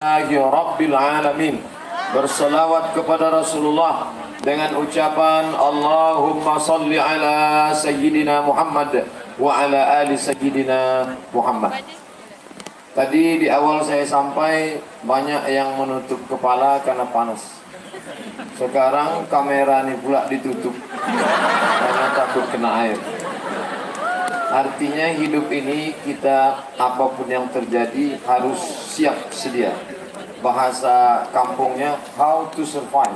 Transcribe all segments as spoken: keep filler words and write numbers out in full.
Rabbil Alamin. Berselawat kepada Rasulullah dengan ucapan Allahumma salli ala Sayyidina Muhammad wa ala ali Sayyidina Muhammad. Tadi di awal saya sampai banyak yang menutup kepala karena panas. Sekarang kamera ini pula ditutup karena takut kena air. Artinya hidup ini kita apapun yang terjadi harus siap sedia. Bahasa kampungnya how to survive.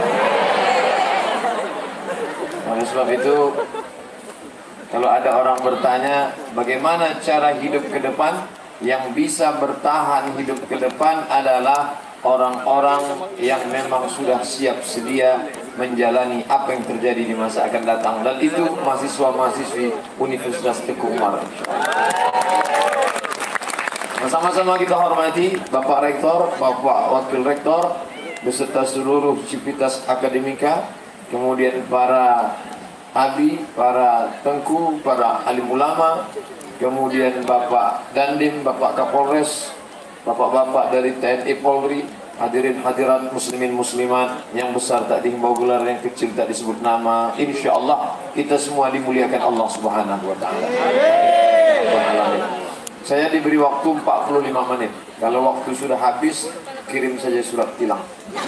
Oleh sebab itu, kalau ada orang bertanya bagaimana cara hidup ke depan, yang bisa bertahan hidup ke depan adalah orang-orang yang memang sudah siap sedia menjalani apa yang terjadi di masa akan datang, dan itu mahasiswa-mahasiswi Universitas Teguh Umar. Sama-sama kita hormati Bapak Rektor, Bapak Wakil Rektor, beserta seluruh Civitas Akademika, kemudian para abi, para tengku, para alim ulama, kemudian Bapak Dandim, Bapak Kapolres, Bapak-bapak dari T N I Polri, hadirin hadirat muslimin muslimat yang besar tak dihimbau gelar, yang kecil tak disebut nama. Insya Allah kita semua dimuliakan Allah Subhanahu Wa Taala. Saya diberi waktu empat puluh lima menit. Kalau waktu sudah habis, kirim saja surat tilang.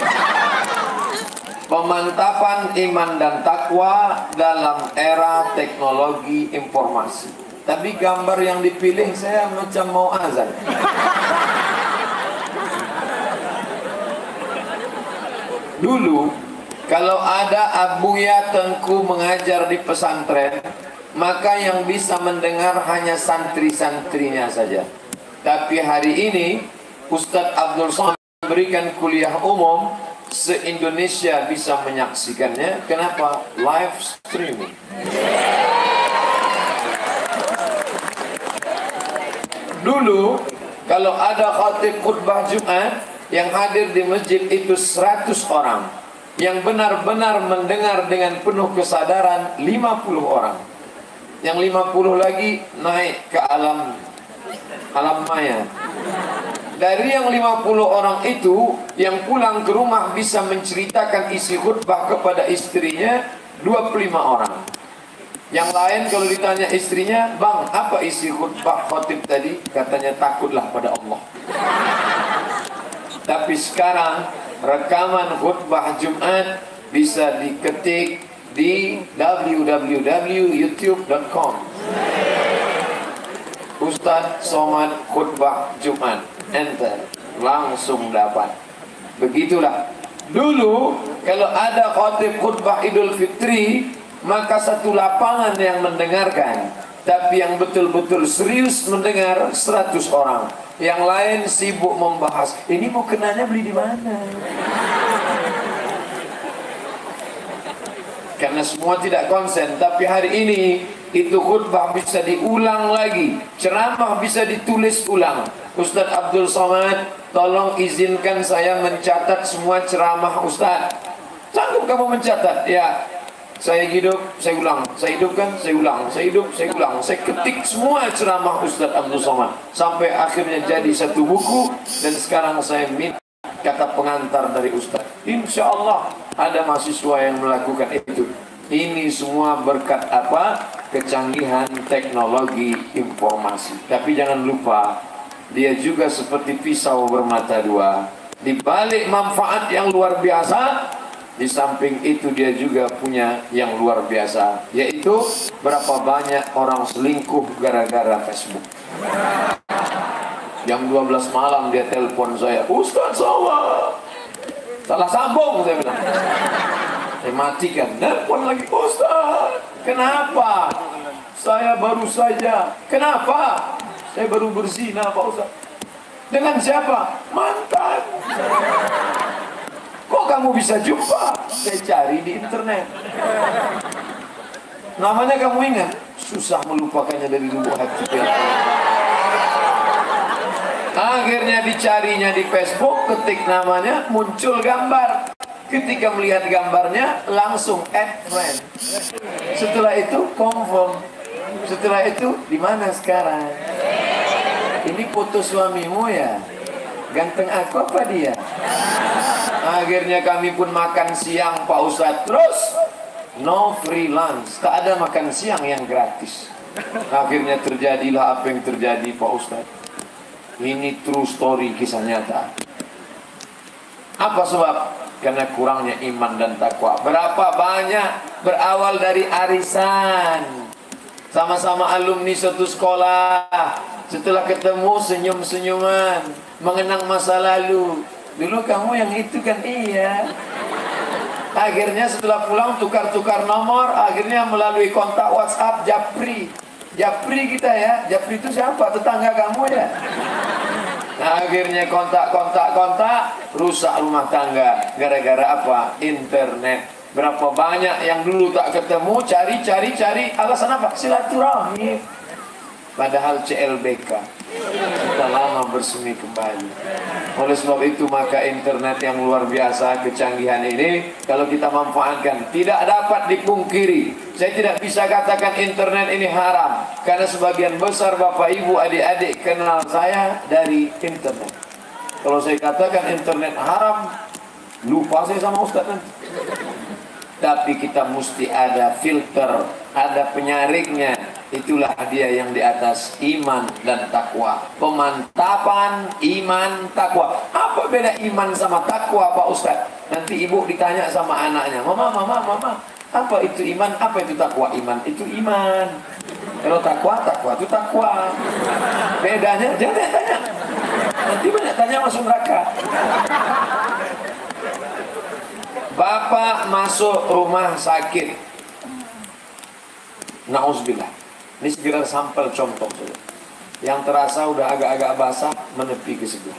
Pemantapan iman dan takwa dalam era teknologi informasi. Tapi gambar yang dipilih saya macam mau azan. Dulu kalau ada Abuya Tengku mengajar di pesantren, maka yang bisa mendengar hanya santri-santrinya saja. Tapi hari ini Ustadz Abdul Somad memberikan kuliah umum, se-Indonesia bisa menyaksikannya. Kenapa? Live streaming. Dulu kalau ada khatib khutbah Jumat, yang hadir di masjid itu seratus orang, yang benar-benar mendengar dengan penuh kesadaran lima puluh orang. Yang lima puluh lagi naik ke alam alam maya. Dari yang lima puluh orang itu, yang pulang ke rumah bisa menceritakan isi khutbah kepada istrinya dua puluh lima orang. Yang lain kalau ditanya istrinya, "Bang, apa isi khutbah khatib tadi?" Katanya, "Takutlah pada Allah." Tapi sekarang rekaman khutbah Jumat bisa diketik di w w w titik youtube titik com. Ustadz Somad khutbah Jumat, enter, langsung dapat. Begitulah. Dulu kalau ada khatib khutbah Idul Fitri, maka satu lapangan yang mendengarkan. Tapi yang betul-betul serius mendengar seratus orang. Yang lain sibuk membahas, ini mau kenanya beli di mana? Karena semua tidak konsen. Tapi hari ini itu khutbah bisa diulang lagi, ceramah bisa ditulis ulang. Ustadz Abdul Somad, tolong izinkan saya mencatat semua ceramah Ustadz. Sanggup kamu mencatat? Ya. Saya hidup, saya ulang, saya hidupkan, saya ulang, saya hidup, saya ulang, saya ketik semua ceramah Ustadz Abdul Somad sampai akhirnya jadi satu buku, dan sekarang saya minta kata pengantar dari Ustadz. Insya Allah ada mahasiswa yang melakukan itu. Ini semua berkat apa? Kecanggihan teknologi informasi. Tapi jangan lupa, dia juga seperti pisau bermata dua. Di balik manfaat yang luar biasa, di samping itu dia juga punya yang luar biasa, yaitu berapa banyak orang selingkuh gara-gara Facebook. Jam dua belas malam dia telepon saya, "Ustadz Somad, salah sambung," saya bilang. Saya matikan, telepon lagi, "Ustadz, kenapa?" "Saya baru saja." "Kenapa?" "Saya baru berzina Pak Ustadz." "Dengan siapa?" "Mantan." "Kok kamu bisa jumpa?" "Saya cari di internet." "Namanya kamu ingat?" "Susah melupakannya dari lubuk hati." Akhirnya dicarinya di Facebook, ketik namanya, muncul gambar. Ketika melihat gambarnya, langsung add friend. Setelah itu confirm. Setelah itu, di mana sekarang? "Ini foto suamimu ya?" Ganteng aku apa dia? Akhirnya kami pun makan siang Pak Ustadz. Terus no free lunch, tak ada makan siang yang gratis. Akhirnya terjadilah apa yang terjadi Pak Ustadz. Ini true story, kisah nyata. Apa sebab? Karena kurangnya iman dan takwa. Berapa banyak berawal dari arisan, sama-sama alumni satu sekolah, setelah ketemu senyum-senyuman, mengenang masa lalu. Dulu kamu yang itu kan? Iya. Akhirnya setelah pulang tukar-tukar nomor, akhirnya melalui kontak WhatsApp Japri. Japri kita ya. Japri itu siapa? Tetangga kamu ya? Nah, akhirnya kontak-kontak-kontak, rusak rumah tangga. Gara-gara apa? Internet. Berapa banyak yang dulu tak ketemu, cari-cari-cari, alasan apa? Silaturahmi. Padahal C L B K kita lama bersemi kembali. Oleh sebab itu maka internet yang luar biasa kecanggihan ini, kalau kita manfaatkan, tidak dapat dipungkiri. Saya tidak bisa katakan internet ini haram, karena sebagian besar bapak ibu adik-adik kenal saya dari internet. Kalau saya katakan internet haram, lupa saya sama Ustaz nanti. Tapi kita mesti ada filter, ada penyaringnya. Itulah dia yang di atas iman dan takwa. Pemantapan iman takwa. Apa beda iman sama takwa Pak Ustaz? Nanti ibu ditanya sama anaknya, Mama, mama, mama, apa itu iman, apa itu takwa? Iman itu iman. Kalau takwa, takwa itu takwa. Bedanya, jangan tanya. Nanti banyak tanya masuk neraka. Bapak masuk rumah sakit. Nauzubillah. Ini sekedar sampel contoh saja. Yang terasa udah agak-agak basah, menepi ke sebelah.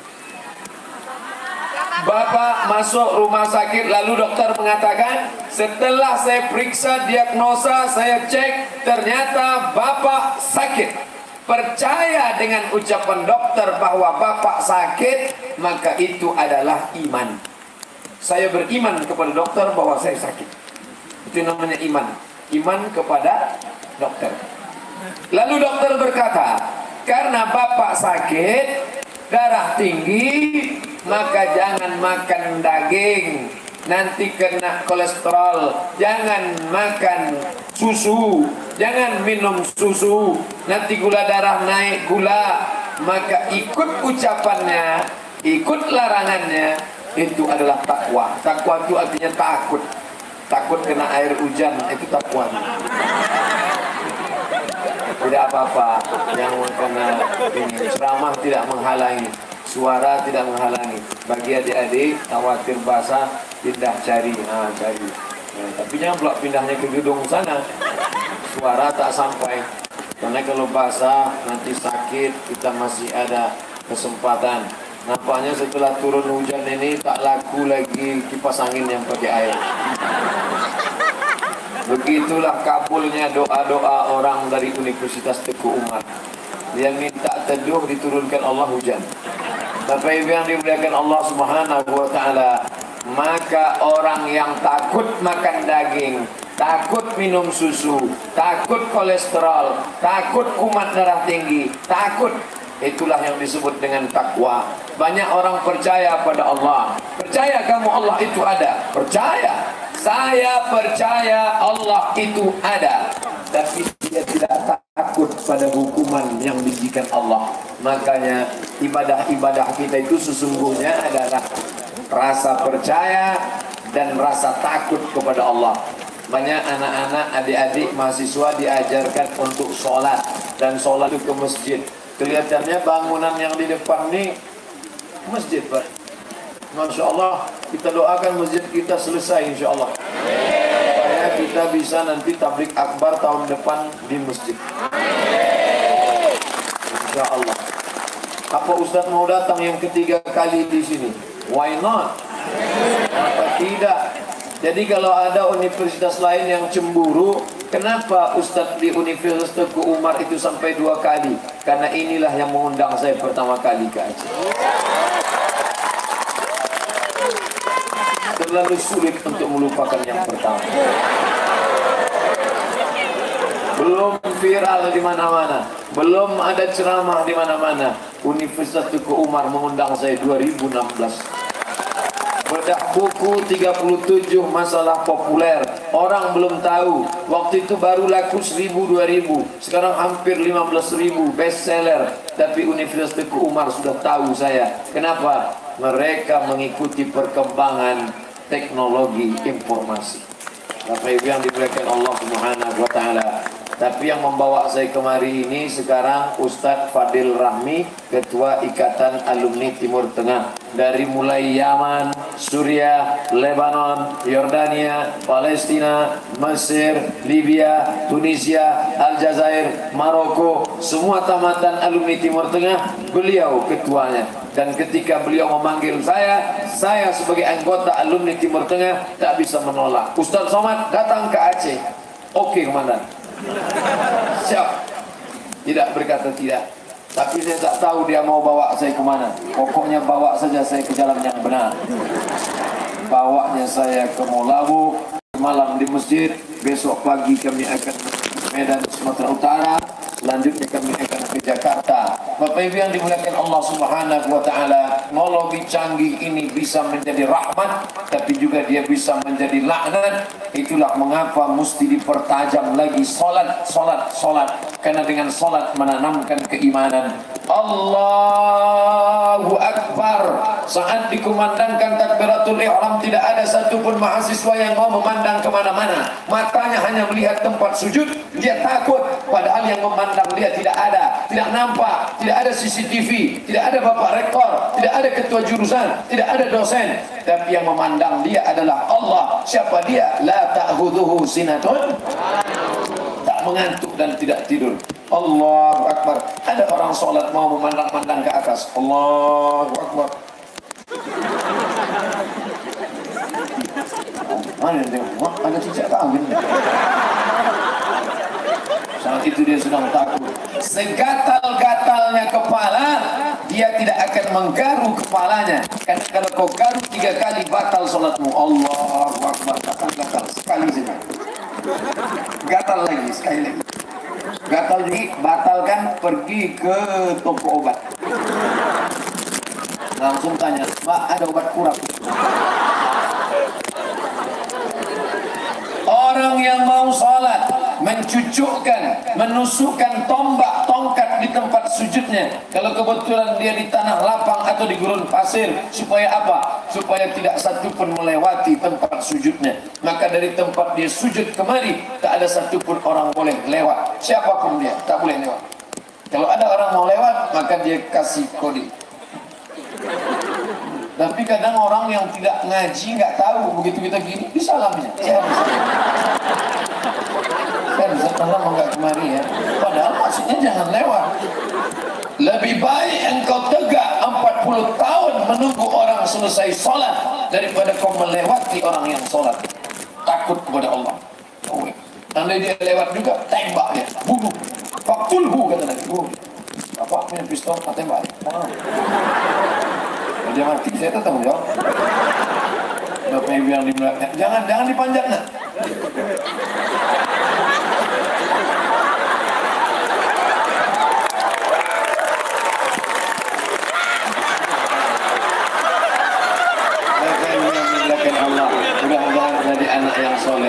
Bapak masuk rumah sakit, lalu dokter mengatakan, setelah saya periksa diagnosa, saya cek, ternyata Bapak sakit. Percaya dengan ucapan dokter bahwa Bapak sakit, maka itu adalah iman. Saya beriman kepada dokter bahwa saya sakit. Itu namanya iman. Iman kepada dokter. Lalu dokter berkata, karena Bapak sakit, darah tinggi, maka jangan makan daging, nanti kena kolesterol. Jangan makan susu, jangan minum susu, nanti gula darah naik gula. Maka ikut ucapannya, ikut larangannya, itu adalah takwa. Takwa itu artinya takut. Takut kena air hujan, itu takwa. Tidak apa-apa, yang kena ini ceramah tidak menghalangi, suara tidak menghalangi. Bagi adik-adik khawatir basah, pindah cari, nah cari. Nah, tapi jangan pula pindahnya ke gedung sana, suara tak sampai. Karena kalau basah nanti sakit, kita masih ada kesempatan. Nampaknya setelah turun hujan ini tak laku lagi kipas angin yang pakai air. Begitulah kabulnya doa-doa orang dari Universitas Teguh Umar. Yang minta teduh diturunkan Allah hujan. Bapak Ibu yang dimuliakan Allah Subhanahu wa taala, maka orang yang takut makan daging, takut minum susu, takut kolesterol, takut kumat darah tinggi, takut, itulah yang disebut dengan takwa. Banyak orang percaya pada Allah. Percaya kamu Allah itu ada? Percaya. Saya percaya Allah itu ada, tapi dia tidak takut pada hukuman yang diberikan Allah. Makanya ibadah-ibadah kita itu sesungguhnya adalah rasa percaya dan rasa takut kepada Allah. Banyak anak-anak, adik-adik, mahasiswa diajarkan untuk sholat, dan sholat itu ke masjid. Kelihatannya bangunan yang di depan ini masjid, Pak. Masya Allah, kita doakan masjid kita selesai insya Allah, supaya kita bisa nanti tablik akbar tahun depan di masjid. Insya Allah. Apa Ustadz mau datang yang ketiga kali di sini? Why not? Apa tidak? Jadi kalau ada universitas lain yang cemburu, kenapa Ustadz di Universitas Teguh Umar itu sampai dua kali? Karena inilah yang mengundang saya pertama kali ke Aceh. Terlalu sulit untuk melupakan yang pertama. Belum viral di mana-mana, belum ada ceramah di mana-mana, Universitas Tuku Umar mengundang saya dua ribu enam belas. Bedah buku tiga puluh tujuh masalah populer. Orang belum tahu. Waktu itu baru laku seribu dua ribu. Sekarang hampir lima belas ribu best seller. Tapi Universitas Tuku Umar sudah tahu saya. Kenapa? Mereka mengikuti perkembangan teknologi informasi. Bapak Ibu yang dimuliakan Allah Subhanahu wa taala. Tapi yang membawa saya kemari ini sekarang Ustadz Fadil Rahmi, Ketua Ikatan Alumni Timur Tengah. Dari mulai Yaman, Suriah, Lebanon, Yordania, Palestina, Mesir, Libya, Tunisia, Aljazair, Maroko, semua tamatan alumni Timur Tengah, beliau ketuanya. Dan ketika beliau memanggil saya, saya sebagai anggota alumni Timur Tengah tak bisa menolak. Ustadz Somad datang ke Aceh. Oke, Komandan. Siap. Tidak berkata tidak. Tapi saya tak tahu dia mau bawa saya kemana. Pokoknya bawa saja saya ke jalan yang benar. Bawanya saya ke Molabu, malam di masjid. Besok pagi kami akan ke Medan, Sumatera Utara. Selanjutnya kami akan ke Jakarta. Bapak Ibu yang dimuliakan Allah Subhanahu wa taala, teknologi canggih ini bisa menjadi rahmat, tapi juga dia bisa menjadi laknat. Itulah mengapa mesti dipertajam lagi salat, salat, salat. Karena dengan salat menanamkan keimanan. Allahu Akbar. Saat dikumandangkan takbiratul ihram, tidak ada satupun mahasiswa yang mau memandang kemana-mana. Matanya hanya melihat tempat sujud. Dia takut, padahal yang memandang dia tidak ada, tidak nampak, tidak ada C C T V, tidak ada bapak rektor, tidak ada ketua jurusan, tidak ada dosen. Tapi yang memandang dia adalah Allah. Siapa dia? La ta'khudhuhu sinatun, tak mengantuk dan tidak tidur. Allahu Akbar. Ada orang sholat mau memandang-mandang ke atas. Allahu Akbar. Mana dia? Wah, ada cicak kawin. Saat itu dia sedang takut. Segatal-gatalnya kepala, dia tidak akan menggaru kepalanya. Karena kalau kau garu tiga kali batal sholatmu. Allahu Akbar. Gatal-gatal sekali saja. Gatal lagi, sekali lagi. Gatal jadi batalkan, pergi ke toko obat. Langsung tanya, Mbak ada obat kurap? Orang yang mau sholat mencucukkan, menusukkan tombak, tongkat di tempat sujudnya. Kalau kebetulan dia di tanah lapang atau di gurun pasir, supaya apa? Supaya tidak satu pun melewati tempat sujudnya. Maka dari tempat dia sujud kemari, tak ada satu pun orang boleh lewat. Siapapun dia, tak boleh lewat. Kalau ada orang mau lewat, maka dia kasih kode. Tapi kadang orang yang tidak ngaji, nggak tahu, begitu kita gini, disalamnya. Ya, kan bisa tolong enggak kemari ya. Padahal maksudnya jangan lewat. Lebih baik engkau tegak empat puluh tahun menunggu orang selesai sholat daripada kau melewati orang yang sholat. Takut kepada Allah. Oh, andai dia lewat juga, tembak ya, bunuh. Faktulhu kata Nabi. Oh, apa punya pistol, tembak. Oh. Kalau dia mati, saya tetap menjawab. Bapak Ibu yang dimuliakan, jangan jangan dipanjat nak. Mudah-mudahan jadi anak yang soleh.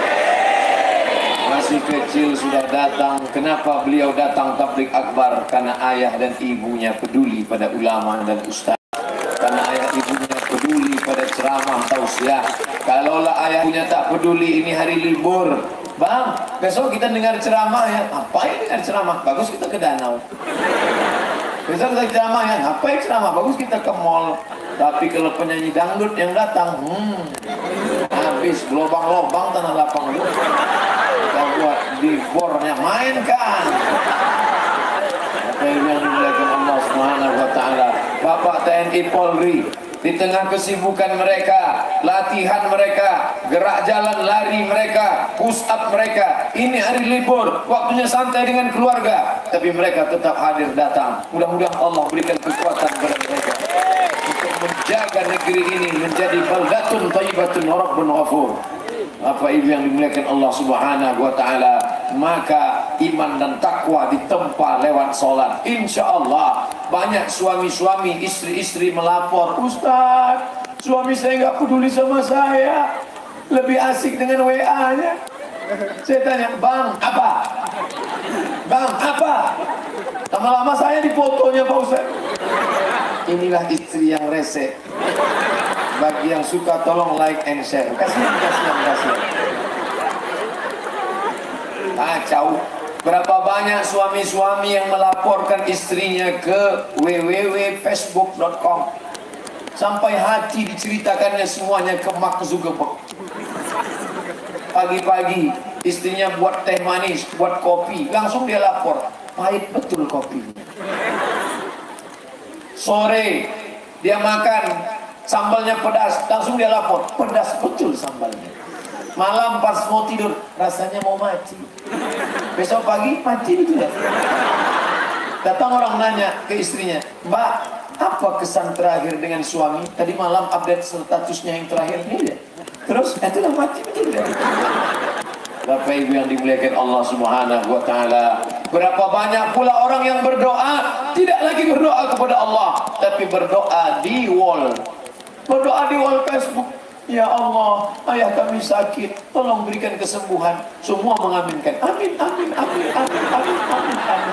Masih kecil sudah datang. Kenapa beliau datang tabligh akbar? Karena ayah dan ibunya peduli pada ulama dan ustaz. Karena ayah ibunya peduli pada ceramah tausiah. Kalaulah ayah ibunya tak peduli, ini hari libur, bang, besok kita dengar ceramah ya. Ngapain dengar ceramah? Bagus kita ke danau. Besok kita ceramah ya. Ngapain ceramah? Bagus kita ke mall. Tapi kalau penyanyi dangdut yang datang, hmm, habis lobang-lobang tanah lapang itu. Kita buat di bornya, mainkan. Apa yang dimuliakan Allah Subhanahu wa taala. Bapak T N I Polri, di tengah kesibukan mereka, latihan mereka, gerak jalan lari mereka, push up mereka, ini hari libur, waktunya santai dengan keluarga, tapi mereka tetap hadir datang. Mudah-mudahan Allah berikan kekuatan kepada mereka untuk menjaga negeri ini menjadi baldatun thayyibatun wa rabbun ghafur. Bapak Ibu yang dimuliakan Allah Subhanahu wa taala, maka iman dan takwa ditempa lewat sholat. Insya Allah banyak suami-suami, istri-istri melapor, Ustaz, suami saya nggak peduli sama saya, lebih asik dengan W A-nya. Saya tanya, bang apa? Bang apa? Lama-lama saya di fotonya Pak Ustaz. Inilah istri yang rese. Bagi yang suka tolong like and share. Kasihan, kasihan, kasihan. Kacau. Berapa banyak suami-suami yang melaporkan istrinya ke w w w titik facebook titik com. Sampai hati diceritakannya semuanya ke Mark Zuckerberg. Pagi-pagi istrinya buat teh manis, buat kopi, langsung dia lapor, pahit betul kopinya. Sore dia makan, sambalnya pedas, langsung dia lapor, pedas betul sambalnya. Malam pas mau tidur, rasanya mau mati. Besok pagi mati betul ya. Datang orang nanya ke istrinya, Mbak, apa kesan terakhir dengan suami? Tadi malam update statusnya yang terakhir ini ya. Terus itulah mati betul ya. Bapak Ibu yang dimuliakan Allah Subhanahu wa taala, berapa banyak pula orang yang berdoa tidak lagi berdoa kepada Allah, tapi berdoa di wall. Berdoa di wall Facebook. Ya Allah, ayah kami sakit, tolong berikan kesembuhan. Semua mengaminkan. Amin, amin, amin, amin, amin, amin, amin.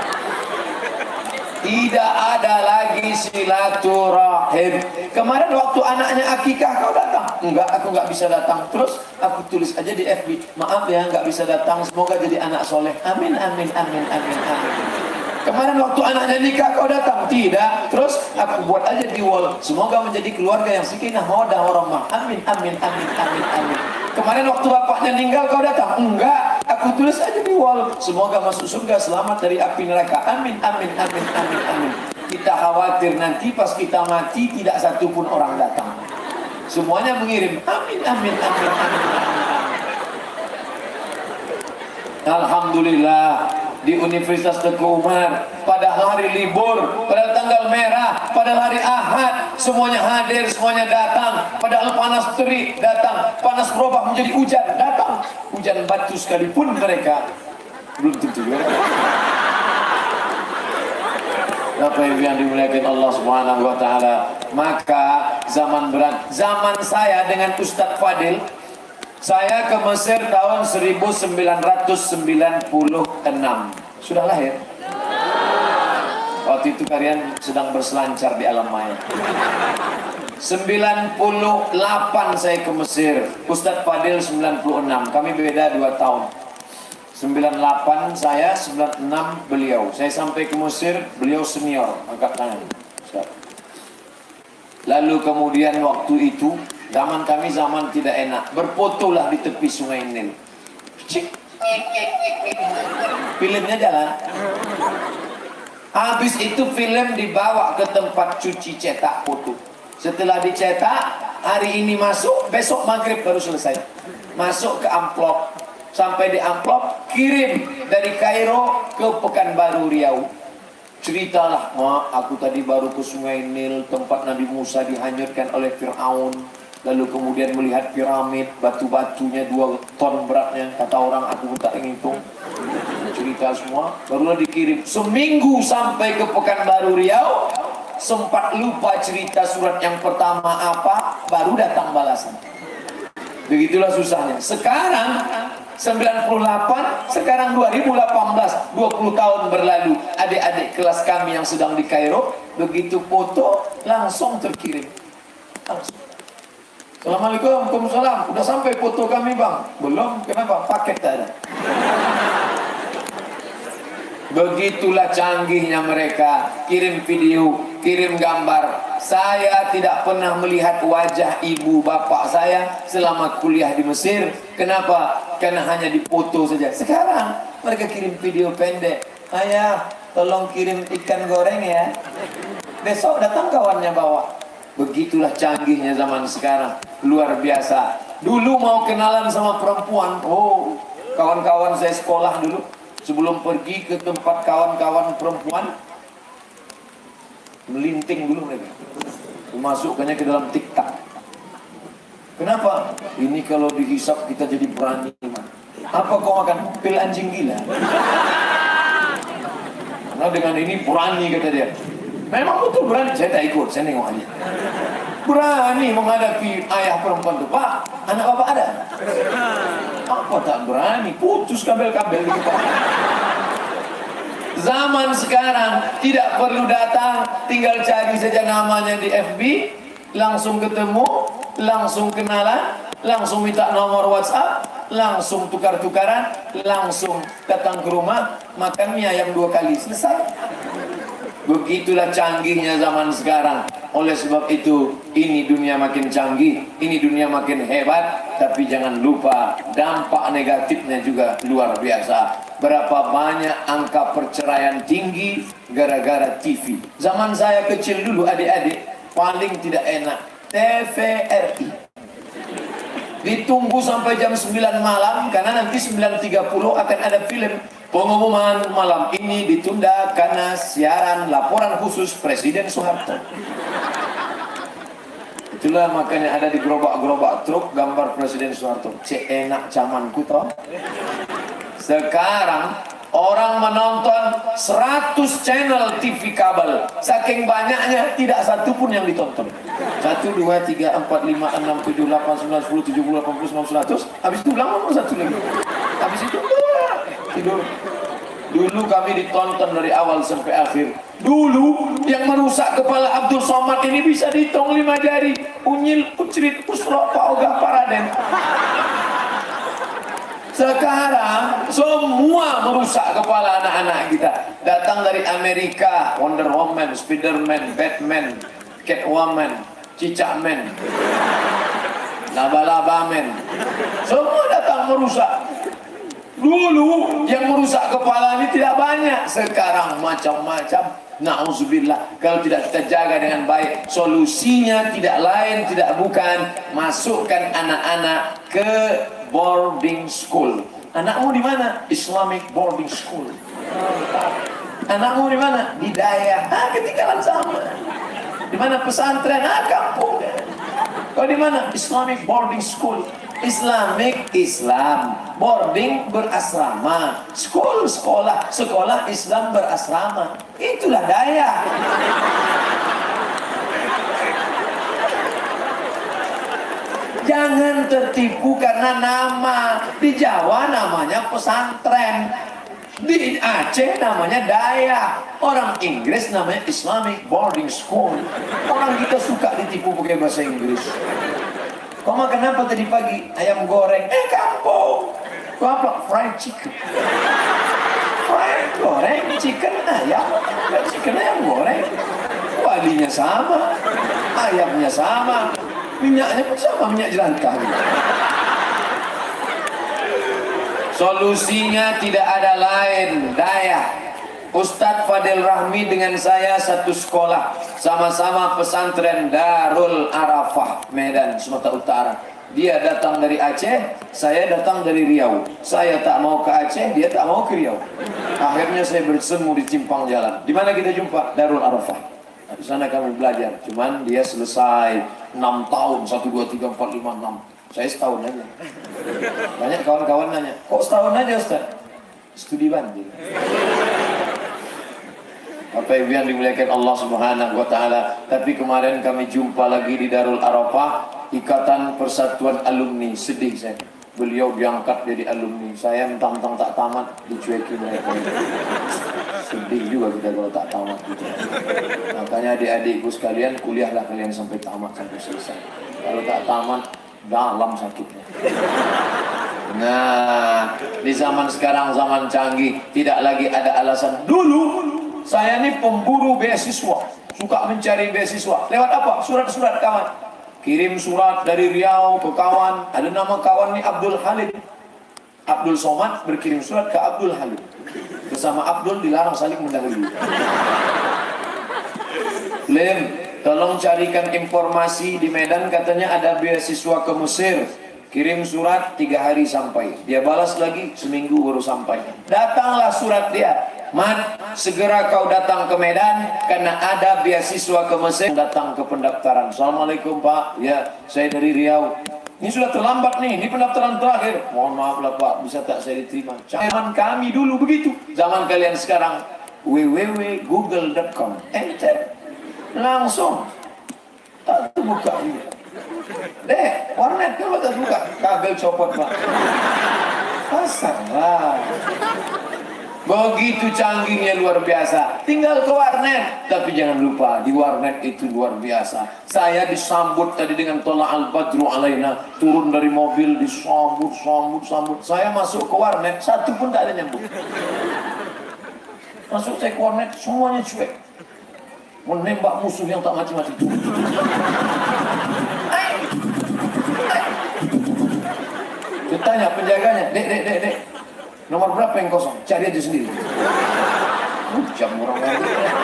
Tidak ada lagi silaturahim. Kemarin waktu anaknya akikah kau datang? Enggak, aku nggak bisa datang. Terus aku tulis aja di F B, maaf ya nggak bisa datang, semoga jadi anak soleh. Amin, amin, amin, amin, amin. Kemarin waktu anaknya nikah kau datang? Tidak. Terus aku buat aja di wall, semoga menjadi keluarga yang sakinah mawaddah warahmah. Amin, amin, amin, amin, amin. Kemarin waktu bapaknya meninggal kau datang? Enggak. Aku tulis aja di wall, semoga masuk surga selamat dari api neraka. Amin, amin, amin, amin, amin. Kita khawatir nanti pas kita mati tidak satu pun orang datang. Semuanya mengirim amin, amin, amin, amin, amin. Alhamdulillah di Universitas Teguh Umar pada hari libur, pada tanggal merah, pada hari Ahad, semuanya hadir, semuanya datang. Padahal panas terik datang, panas berubah menjadi hujan datang, hujan batu sekalipun mereka belum tentu ya. Bapak Ibu yang dimuliakan Allah Subhanahu wa taala, maka zaman berat, zaman saya dengan Ustadz Fadil, saya ke Mesir tahun seribu sembilan ratus sembilan puluh enam. Sudah lahir? Waktu itu kalian sedang berselancar di alam maya. sembilan puluh delapan saya ke Mesir, Ustadz Fadil sembilan puluh enam. Kami beda dua tahun. sembilan puluh delapan saya, sembilan puluh enam beliau. Saya sampai ke Mesir, beliau senior, angkat tangan. Lalu kemudian waktu itu, zaman kami zaman tidak enak, berfotolah di tepi Sungai Nil. Cik. Filmnya jalan. Habis itu film dibawa ke tempat cuci cetak foto. Setelah dicetak, hari ini masuk, besok maghrib baru selesai. Masuk ke amplop. Sampai di amplop, kirim dari Kairo ke Pekanbaru Riau. Ceritalah, ma, aku tadi baru ke Sungai Nil, tempat Nabi Musa dihanyutkan oleh Fir'aun. Lalu kemudian melihat piramid, batu-batunya dua ton beratnya. Kata orang, aku tak ngitung. Cerita semua, barulah dikirim. Seminggu sampai ke Pekanbaru Riau, sempat lupa cerita surat yang pertama apa, baru datang balasan. Begitulah susahnya. Sekarang sembilan puluh delapan, sekarang dua ribu delapan belas, dua puluh tahun berlalu. Adik-adik kelas kami yang sedang di Kairo, begitu foto langsung terkirim. Langsung. Assalamualaikum, waalaikumsalam. Udah sampai foto kami bang? Belum, kenapa? Paket tak ada. Begitulah canggihnya mereka. Kirim video, kirim gambar. Saya tidak pernah melihat wajah ibu bapak saya selama kuliah di Mesir. Kenapa? Karena hanya dipoto saja. Sekarang mereka kirim video pendek. Ayah, tolong kirim ikan goreng ya. Besok datang kawannya bawa. Begitulah canggihnya zaman sekarang. Luar biasa. Dulu mau kenalan sama perempuan, oh, kawan-kawan saya sekolah dulu, sebelum pergi ke tempat kawan-kawan perempuan, melinting dulu mereka, memasukkannya ke dalam TikTok. Kenapa? Ini kalau dihisap kita jadi berani, man. Apa kau makan pil anjing gila? Karena dengan ini berani, kata dia. Memang betul berani. Saya tak ikut, saya nengok aja. Berani menghadapi ayah perempuan itu. Pak, anak bapak ada? Apa tak berani? Putus kabel-kabel gitu, Pak. Zaman sekarang tidak perlu datang, tinggal cari saja namanya di F B, langsung ketemu, langsung kenalan, langsung minta nomor WhatsApp, langsung tukar-tukaran, langsung datang ke rumah, makan mie ayam dua kali, selesai. Begitulah canggihnya zaman sekarang. Oleh sebab itu, ini dunia makin canggih, ini dunia makin hebat, tapi jangan lupa dampak negatifnya juga luar biasa. Berapa banyak angka perceraian tinggi gara-gara T V. Zaman saya kecil dulu, adik-adik, paling tidak enak T V R I. Ditunggu sampai jam sembilan malam, karena nanti sembilan tiga puluh akan ada film. Pengumuman malam ini ditunda karena siaran laporan khusus Presiden Soeharto. Itulah makanya ada di gerobak-gerobak truk gambar Presiden Soeharto. Cek enak zamanku toh. Sekarang orang menonton seratus channel T V kabel. Saking banyaknya tidak satu pun yang ditonton. Satu, dua, tiga, empat, lima, enam, tujuh, delapan, sembilan, sepuluh, tujuh puluh, delapan puluh, sembilan puluh, seratus. Habis itu ulang nomor satu lagi. Habis itu tidur. Dulu kami ditonton dari awal sampai akhir. Dulu yang merusak kepala Abdul Somad ini bisa dihitung lima jari. Unyil, Ucrit, Usro, Paoga, Paraden. Sekarang semua merusak kepala anak-anak kita. Datang dari Amerika, Wonder Woman, Spiderman, Batman, Catwoman, Cicakman, Laba-Laba Man. Semua datang merusak. Dulu yang merusak kepala ini tidak banyak, sekarang macam-macam. Na'udzubillah. Kalau tidak kita jaga dengan baik, solusinya tidak lain tidak bukan masukkan anak-anak ke boarding school. Anakmu di mana? Islamic boarding school. Anakmu di mana? Di Daya. Ah, ketinggalan sama. Di mana pesantren? Ah, kampung. Kau di mana? Islamic boarding school. Islamic Islam, boarding berasrama, school sekolah, sekolah Islam berasrama. Itulah Daya. Jangan tertipu karena nama. Di Jawa namanya pesantren, di Aceh namanya Daya, orang Inggris namanya Islamic boarding school. Orang kita suka ditipu pakai bahasa Inggris. Kau makan apa tadi pagi? Ayam goreng. Eh, kampung. Kau apa? Fried chicken. Fried goreng, chicken ayam. Chicken ayam goreng. Walinya sama, ayamnya sama, minyaknya pun sama, minyak jelantah. Solusinya tidak ada lain, Daya. Ustadz Fadil Rahmi dengan saya satu sekolah, sama-sama pesantren Darul Arafah, Medan, Sumatera Utara. Dia datang dari Aceh, saya datang dari Riau. Saya tak mau ke Aceh, dia tak mau ke Riau. Akhirnya saya bersemu di simpang jalan. Di mana kita jumpa? Darul Arafah. Nah, di sana kami belajar. Cuman dia selesai enam tahun, satu, dua, tiga, empat, lima, enam. Saya setahun aja. Banyak kawan-kawan nanya, kok setahun aja Ustadz? Studi banding. Bapak Ibu yang dimuliakan Allah Subhanahu wa taala. Tapi kemarin kami jumpa lagi di Darul Arafah, Ikatan Persatuan Alumni. Sedih saya. Beliau diangkat jadi alumni. Saya mentang-mentang tak tamat dicuekin mereka. Sedih juga kita kalau tak tamat gitu. Makanya adik-adikku sekalian, kuliahlah kalian sampai tamat, sampai selesai. Kalau tak tamat, dalam sakitnya. Nah, di zaman sekarang zaman canggih, tidak lagi ada alasan. Dulu saya ini pemburu beasiswa, suka mencari beasiswa. Lewat apa? Surat-surat kawan. Kirim surat dari Riau ke kawan. Ada nama kawan ini Abdul Khalid. Abdul Somad berkirim surat ke Abdul Khalid. Bersama Abdul dilarang saling mendahului. Lem, tolong carikan informasi di Medan, katanya ada beasiswa ke Mesir. Kirim surat, tiga hari sampai. Dia balas lagi, seminggu baru sampai. Datanglah surat dia. Mat, segera kau datang ke Medan karena ada beasiswa ke Mesir. Datang ke pendaftaran. Assalamualaikum Pak. Ya, saya dari Riau. Ini sudah terlambat nih, ini pendaftaran terakhir. Mohon maaf lah Pak, bisa tak saya diterima? Zaman kami dulu begitu. Zaman kalian sekarang w w w titik google titik com. Enter. Langsung. Tak terbuka juga. Dek, warnet kenapa tak terbuka? Kabel copot Pak. Pasang lah. Begitu canggihnya luar biasa. Tinggal ke warnet. Tapi jangan lupa, di warnet itu luar biasa. Saya disambut tadi dengan tola al-badru alaina. Turun dari mobil, disambut, sambut, sambut. Saya masuk ke warnet, satu pun tak ada nyambut. Masuk saya ke warnet, semuanya cuek. Menembak musuh yang tak mati-mati. Ditanya penjaganya, dek, dek, dek, dek. Nomor berapa yang kosong? Cari aja sendiri. Jam orang-orang.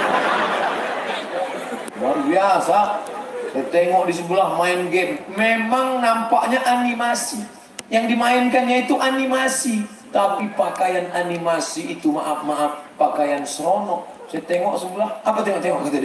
Luar biasa. Saya tengok di sebelah main game. Memang nampaknya animasi. Yang dimainkannya itu animasi. Tapi pakaian animasi itu, maaf-maaf, pakaian seronok. Saya tengok sebelah. Apa tengok-tengok kata dia?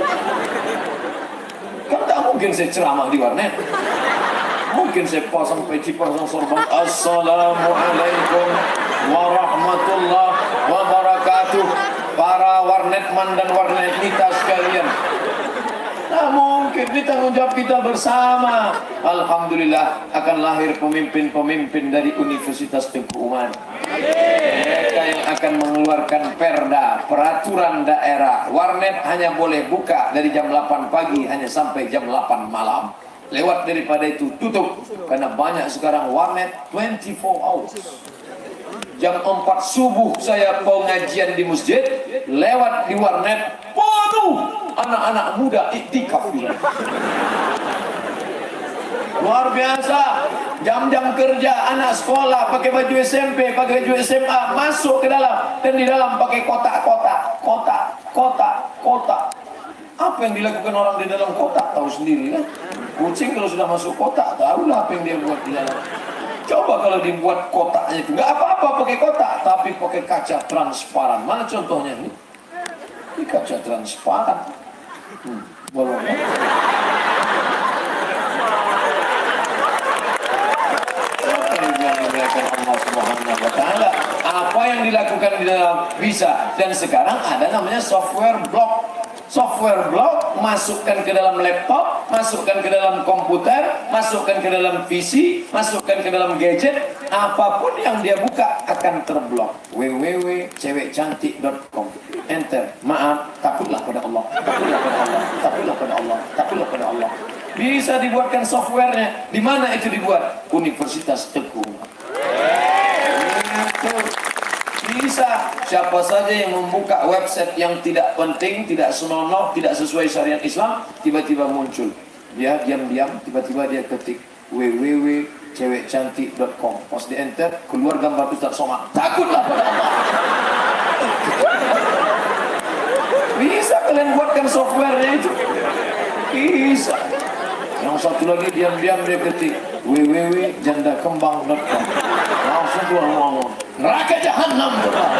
Kan tak mungkin saya ceramah di warnet. Mungkin saya pasang peci, pasang sorban. Assalamualaikum warahmatullahi wabarakatuh. Para warnetman dan warnetnita sekalian. Nah mungkin ini tanggung jawab kita bersama. Alhamdulillah akan lahir pemimpin-pemimpin dari Universitas Tengku Umar. Mereka yang akan mengeluarkan perda, peraturan daerah. Warnet hanya boleh buka dari jam delapan pagi hanya sampai jam delapan malam. Lewat daripada itu tutup. Karena banyak sekarang warnet dua puluh empat hours. Jam empat subuh saya pengajian di masjid, lewat di warnet, waduh, anak-anak muda iktikaf juga. Luar biasa. Jam-jam kerja anak sekolah pakai baju S M P, pakai baju S M A, masuk ke dalam, dan di dalam pakai kotak-kotak, kotak, kotak, kotak. Apa yang dilakukan orang di dalam kotak tahu sendiri kan? Kucing kalau sudah masuk kotak tahulah apa yang dia buat di dalam. Coba kalau dibuat kotaknya itu nggak apa-apa pakai kotak, tapi pakai kaca transparan. Mana contohnya ini? Ini kaca transparan. Hmm, bolong ya? Apa yang dilakukan di dalam bisa, dan sekarang ada namanya software block. Software block masukkan ke dalam laptop, masukkan ke dalam komputer, masukkan ke dalam P C, masukkan ke dalam gadget, apapun yang dia buka akan terblok. w w w titik cewek cantik titik com. Enter. Maaf, takutlah pada Allah. Takutlah pada Allah. Takutlah pada Allah. Takutlah pada Allah. Bisa dibuatkan softwarenya. Di mana itu dibuat? Universitas Tengku Umar. Bisa. Siapa saja yang membuka website yang tidak penting, tidak senonoh, tidak sesuai syariat Islam, tiba-tiba muncul. Dia diam-diam, tiba-tiba dia ketik w w w titik cewek cantik titik com. Pas di enter, keluar gambar Ustaz Somad. Takutlah pada Allah. Bisa kalian buatkan softwarenya itu? Bisa. Yang satu lagi diam-diam dia ketik w w w titik janda kembang titik com. Langsung keluar ngomong. Neraka jahanam.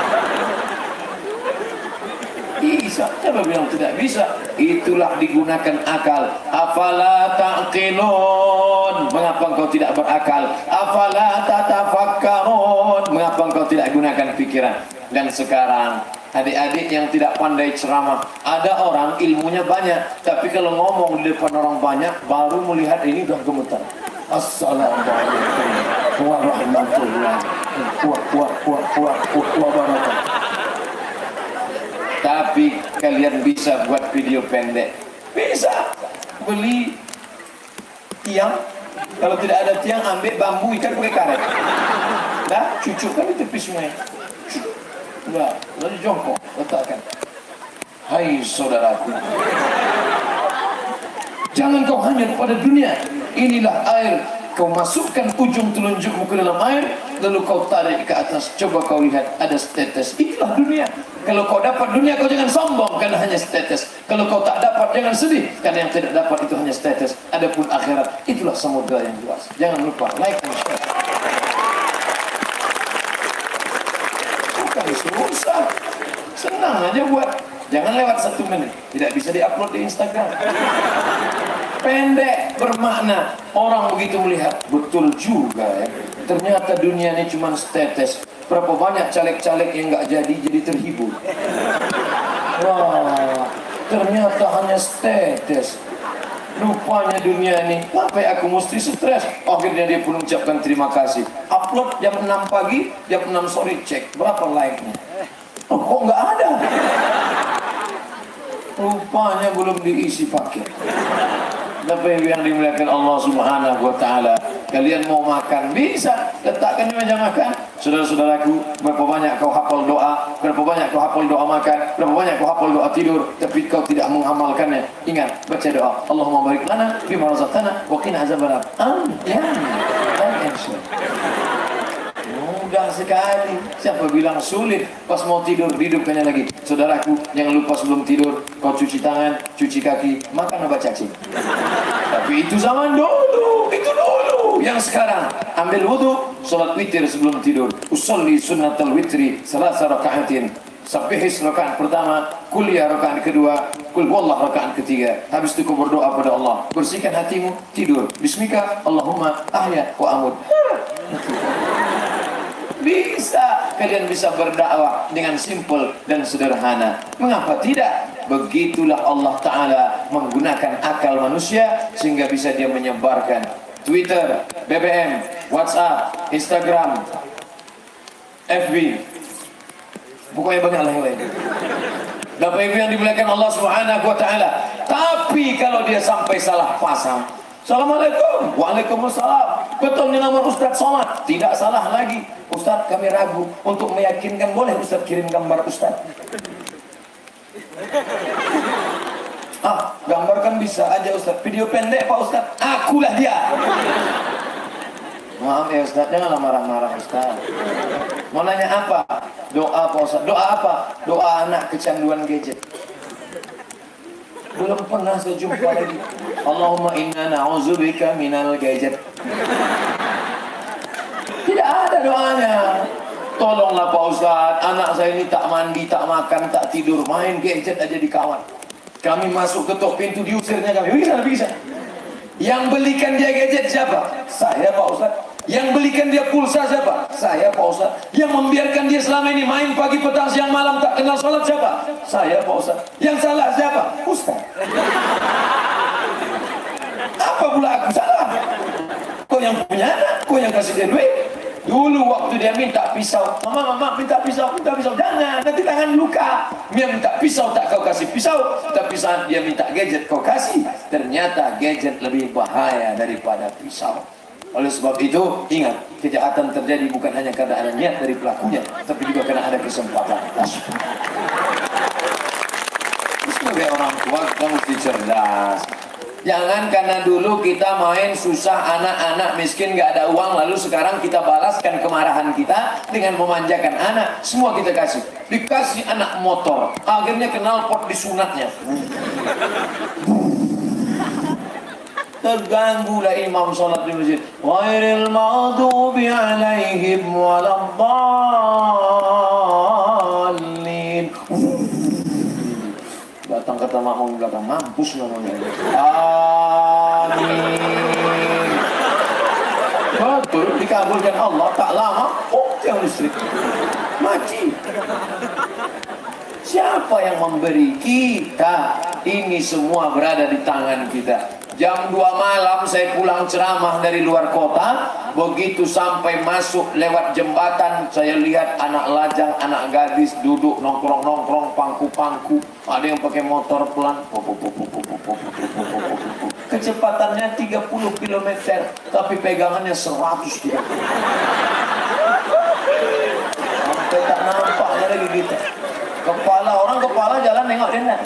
Bisa. Siapa bilang tidak bisa? Itulah digunakan akal. Afala ta'qilun. Mengapa engkau tidak berakal? Afala tatafakkarun. Mengapa engkau tidak gunakan pikiran? Dan sekarang adik-adik yang tidak pandai ceramah, ada orang ilmunya banyak, tapi kalau ngomong di depan orang banyak, baru melihat ini udah gemetar. Assalamualaikum warahmatullahi wabarakatuh. Tapi kalian bisa buat video pendek. Bisa. Beli tiang. Kalau tidak ada tiang, ambil bambu ikan pakai karet. Dah, cucukkan di tepi sungai. Udah, lalu jongkok, letakkan. Hai saudaraku, jangan kau hanya pada dunia. Inilah air. Kau masukkan ujung telunjukmu ke dalam air, lalu kau tarik ke atas. Coba kau lihat, ada setetes. Itulah dunia. Kalau kau dapat dunia, kau jangan sombong karena hanya setetes. Kalau kau tak dapat, jangan sedih karena yang tidak dapat itu hanya setetes. Adapun akhirat, itulah samudra yang luas. Jangan lupa like dan share. Bukan susah, senang aja buat. Jangan lewat satu menit, tidak bisa diupload di Instagram. Pendek, bermakna. Orang begitu melihat, betul juga ya. Ternyata dunia ini cuma setetes. Berapa banyak caleg-caleg yang nggak jadi, jadi terhibur. Wah, ternyata hanya setetes. Rupanya dunia ini, sampai aku mesti stres. Akhirnya dia pun ucapkan terima kasih. Upload jam enam pagi, jam enam sore, cek berapa like-nya. Oh, kok nggak ada? Rupanya belum diisi paket. Tapi yang dimuliakan Allah Subhanahu wa Ta'ala, kalian mau makan bisa letakkan di meja makan. Saudara-saudaraku, berapa banyak kau hafal doa, berapa banyak kau hafal doa makan, berapa banyak kau hafal doa tidur, tapi kau tidak mengamalkannya. Ingat, baca doa, Allahumma barik lana bima razaqtana wa qina azabannar. Amin. Mudah sekali. Siapa bilang sulit? Pas mau tidur, hidupkannya lagi. Saudaraku, jangan lupa sebelum tidur kau cuci tangan, cuci kaki, makan obat cacing. Tapi itu zaman dulu, itu dulu. Yang sekarang, ambil wudu, sholat witir sebelum tidur. Usolli sunnatul witri salasa raka'atin. Sabbihis rakaat pertama, kuliah rakaat kedua, kul wallah rakaat ketiga. Habis itu kau berdoa pada Allah. Bersihkan hatimu, tidur. Bismika Allahumma ahya wa amut. Bisa, kalian bisa berdakwah dengan simpel dan sederhana. Mengapa tidak? Begitulah Allah Ta'ala menggunakan akal manusia sehingga bisa dia menyebarkan Twitter, B B M, WhatsApp, Instagram, F B. Pokoknya banyak lah yang lain. Bapak Ibu yang dimuliakan Allah Subhanahu wa Ta'ala. Tapi kalau dia sampai salah pasang, Assalamualaikum, waalaikumsalam, betul ini nomor Ustadz Somad, tidak salah lagi. Ustadz, kami ragu untuk meyakinkan, boleh Ustadz kirim gambar Ustadz? Ah, gambar kan bisa aja Ustadz. Video pendek Pak Ustadz, akulah dia. Maaf ya Ustadz, janganlah marah-marah Ustadz. Mau nanya apa? Doa Pak Ustadz. Doa apa? Doa anak kecanduan gadget. Belum pernah saya jumpa lagi. Allahumma inna na'udzubika minal gadget. Tidak ada doanya. Tolonglah Pak Ustadz, anak saya ini tak mandi, tak makan, tak tidur, main gadget aja di kawan. Kami masuk ketok pintu, diusirnya kami. Bisa, bisa. Yang belikan dia gadget siapa? Saya Pak Ustadz. Yang belikan dia pulsa siapa? Saya Pak Ustadz. Yang membiarkan dia selama ini main pagi, petang, siang, malam tak kenal sholat siapa? Saya Pak Ustadz. Yang salah siapa? Ustadz. Apa pula aku salah? Kau yang punya anak, kau yang kasih dia duit. Dulu waktu dia minta pisau, mama mama minta pisau, minta pisau, jangan, nanti tangan luka. Dia minta pisau, tak kau kasih pisau. Tapi saat dia minta gadget, kau kasih. Ternyata gadget lebih bahaya daripada pisau. Oleh sebab itu, ingat, kejahatan terjadi bukan hanya karena ada niat dari pelakunya, tapi juga karena ada kesempatan. Sebagai orang tua, kita mesti cerdas. Jangan karena dulu kita main susah, anak-anak miskin gak ada uang, lalu sekarang kita balaskan kemarahan kita dengan memanjakan anak. Semua kita kasih. Dikasih anak motor, akhirnya knalpot disunatnya. Terganggulah imam sholat di masjid. Ghairil maghdubi alaihim waladdallin. Datang kata makmum belakang, mampus namanya. Amin. Betul, dikabulkan Allah. Tak lama, oh yang listrik mati. Siapa yang memberi? Kita. Ini semua berada di tangan kita. Jam dua malam saya pulang ceramah dari luar kota. Begitu sampai masuk lewat jembatan, saya lihat anak lajang, anak gadis duduk nongkrong-nongkrong, pangku-pangku. Ada yang pakai motor pelan, kecepatannya tiga puluh kilometer, tapi pegangannya seratus kilometer. Sampai tak nampaknya lagi gitu. Kepala orang, kepala jalan nengok dia enggak.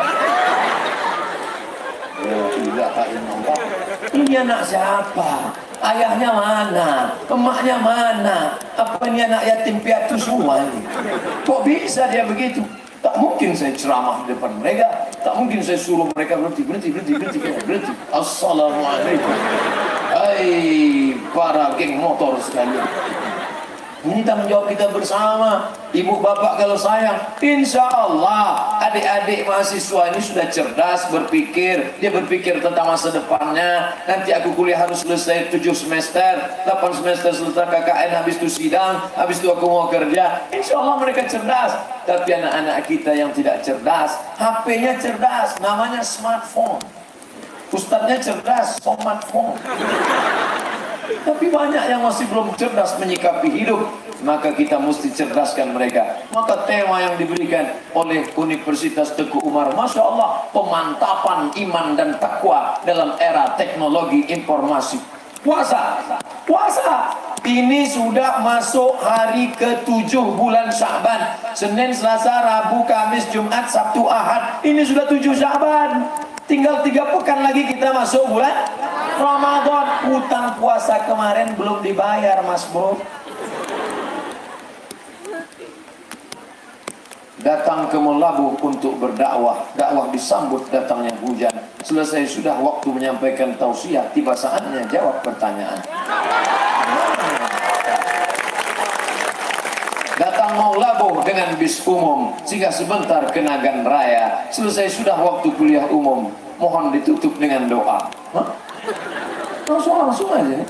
Ini anak siapa? Ayahnya mana? Emaknya mana? Apa ini anak yatim piatu semua ini? Kok bisa dia begitu? Tak mungkin saya ceramah di depan mereka. Tak mungkin saya suruh mereka berhenti, berhenti, berhenti, berhenti, berhenti. Assalamualaikum. Hai para geng motor sekalian. Ini tanggung jawab kita bersama. Ibu bapak kalau sayang, insya Allah adik-adik mahasiswa ini sudah cerdas berpikir. Dia berpikir tentang masa depannya. Nanti aku kuliah harus selesai tujuh semester, delapan semester selesai K K N, habis itu sidang, habis itu aku mau kerja. Insya Allah mereka cerdas. Tapi anak-anak kita yang tidak cerdas, H P-nya cerdas, namanya smartphone. Ustadznya cerdas, smartphone. Tapi banyak yang masih belum cerdas menyikapi hidup. Maka kita mesti cerdaskan mereka. Maka tema yang diberikan oleh Universitas Teguh Umar, Masya Allah, pemantapan iman dan takwa dalam era teknologi informasi. Puasa, puasa. Ini sudah masuk hari ketujuh bulan Sya'ban. Senin, Selasa, Rabu, Kamis, Jumat, Sabtu, Ahad. Ini sudah tujuh Sya'ban. Tinggal tiga pekan lagi kita masuk bulan Ramadan. Utang puasa kemarin belum dibayar, Mas Bro. Datang ke Melabuh untuk berdakwah. Dakwah disambut datangnya hujan. Selesai sudah waktu menyampaikan tausiah, tiba saatnya jawab pertanyaan. Datang mau labuh dengan bis umum, sehingga sebentar ke Nagan Raya. Selesai sudah waktu kuliah umum, mohon ditutup dengan doa. Hah? Langsung-langsung aja.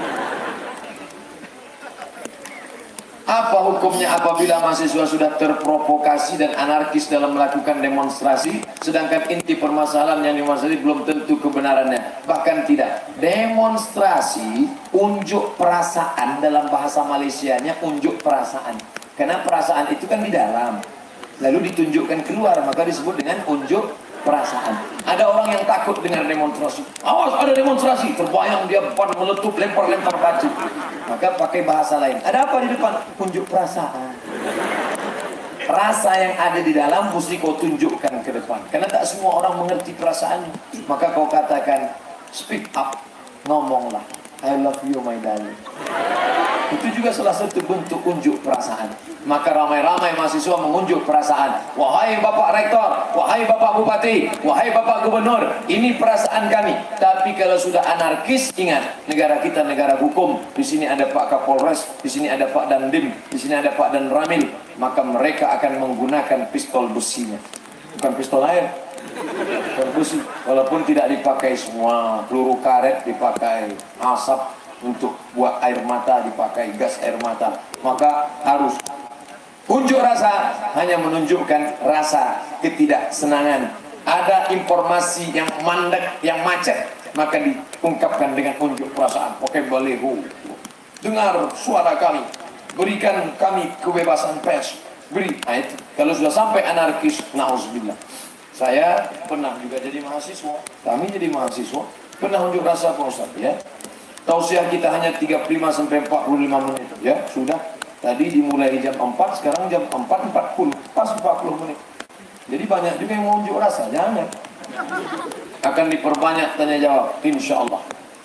Apa hukumnya apabila mahasiswa sudah terprovokasi dan anarkis dalam melakukan demonstrasi, sedangkan inti permasalahan yang dimaksud belum tentu kebenarannya? Bahkan tidak. Demonstrasi unjuk perasaan, dalam bahasa Malaysianya unjuk perasaan. Karena perasaan itu kan di dalam, lalu ditunjukkan keluar, maka disebut dengan unjuk perasaan. Ada orang yang takut dengan demonstrasi. Awas, ada demonstrasi, terbayang dia depan meletup, lempar-lempar batu. Maka pakai bahasa lain. Ada apa di depan? Unjuk perasaan. Rasa yang ada di dalam mesti kau tunjukkan ke depan. Karena tak semua orang mengerti perasaannya. Maka kau katakan, speak up, ngomonglah. I love you my darling. Itu juga salah satu bentuk unjuk perasaan. Maka ramai-ramai mahasiswa mengunjuk perasaan. Wahai Bapak Rektor, wahai Bapak Bupati, wahai Bapak Gubernur, ini perasaan kami. Tapi kalau sudah anarkis, ingat, negara kita negara hukum. Di sini ada Pak Kapolres, di sini ada Pak Dandim, di sini ada Pak Danramil. Maka mereka akan menggunakan pistol besinya, bukan pistol air. Pistol besi, walaupun tidak dipakai semua, peluru karet dipakai, asap untuk buat air mata dipakai, gas air mata. Maka harus unjuk rasa, hanya menunjukkan rasa ketidaksenangan. Ada informasi yang mandek, yang macet, maka diungkapkan dengan unjuk perasaan. Pakai baliho, dengar suara kami, berikan kami kebebasan pers, beri. Nah, itu. Kalau sudah sampai anarkis, na'udzubillah. Saya pernah juga jadi mahasiswa, kami jadi mahasiswa, pernah unjuk rasa Pak Ustaz, ya. Tausiah kita hanya tiga puluh lima sampai empat puluh lima menit, ya, sudah. Tadi dimulai jam empat, sekarang jam empat empat puluh, pas empat puluh menit. Jadi banyak juga yang mau unjuk rasa, jangan. Akan diperbanyak tanya jawab, insya Allah.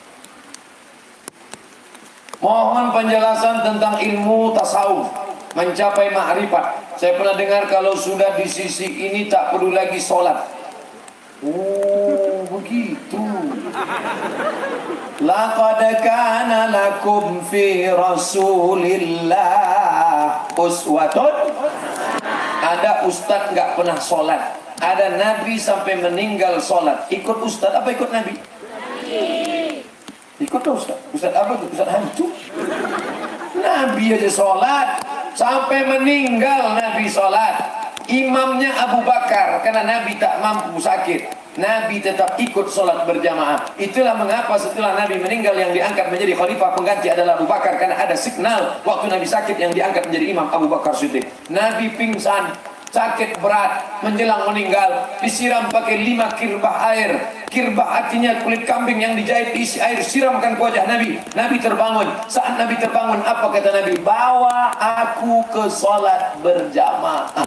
Mohon penjelasan tentang ilmu tasawuf, mencapai ma'rifat. Saya pernah dengar kalau sudah di sisi ini tak perlu lagi sholat. Oh, begitu. Laqad kana lakum fi Rasulillah uswatun. Ada ustadz nggak pernah sholat, ada nabi sampai meninggal sholat. Ikut ustadz apa ikut nabi? Ikut ustadz. Ustadz apa tuh? Ustadz hantu. Nabi aja sholat sampai meninggal, nabi sholat. Imamnya Abu Bakar, karena Nabi tak mampu sakit, Nabi tetap ikut sholat berjamaah. Itulah mengapa setelah Nabi meninggal yang diangkat menjadi khalifah pengganti adalah Abu Bakar, karena ada signal waktu Nabi sakit yang diangkat menjadi imam Abu Bakar Siddiq. Nabi pingsan, sakit berat, menjelang meninggal, disiram pakai lima kirbah air. Kirbah artinya kulit kambing yang dijahit, diisi air, siramkan ke wajah Nabi. Nabi terbangun. Saat Nabi terbangun, apa kata Nabi? Bawa aku ke sholat berjamaah.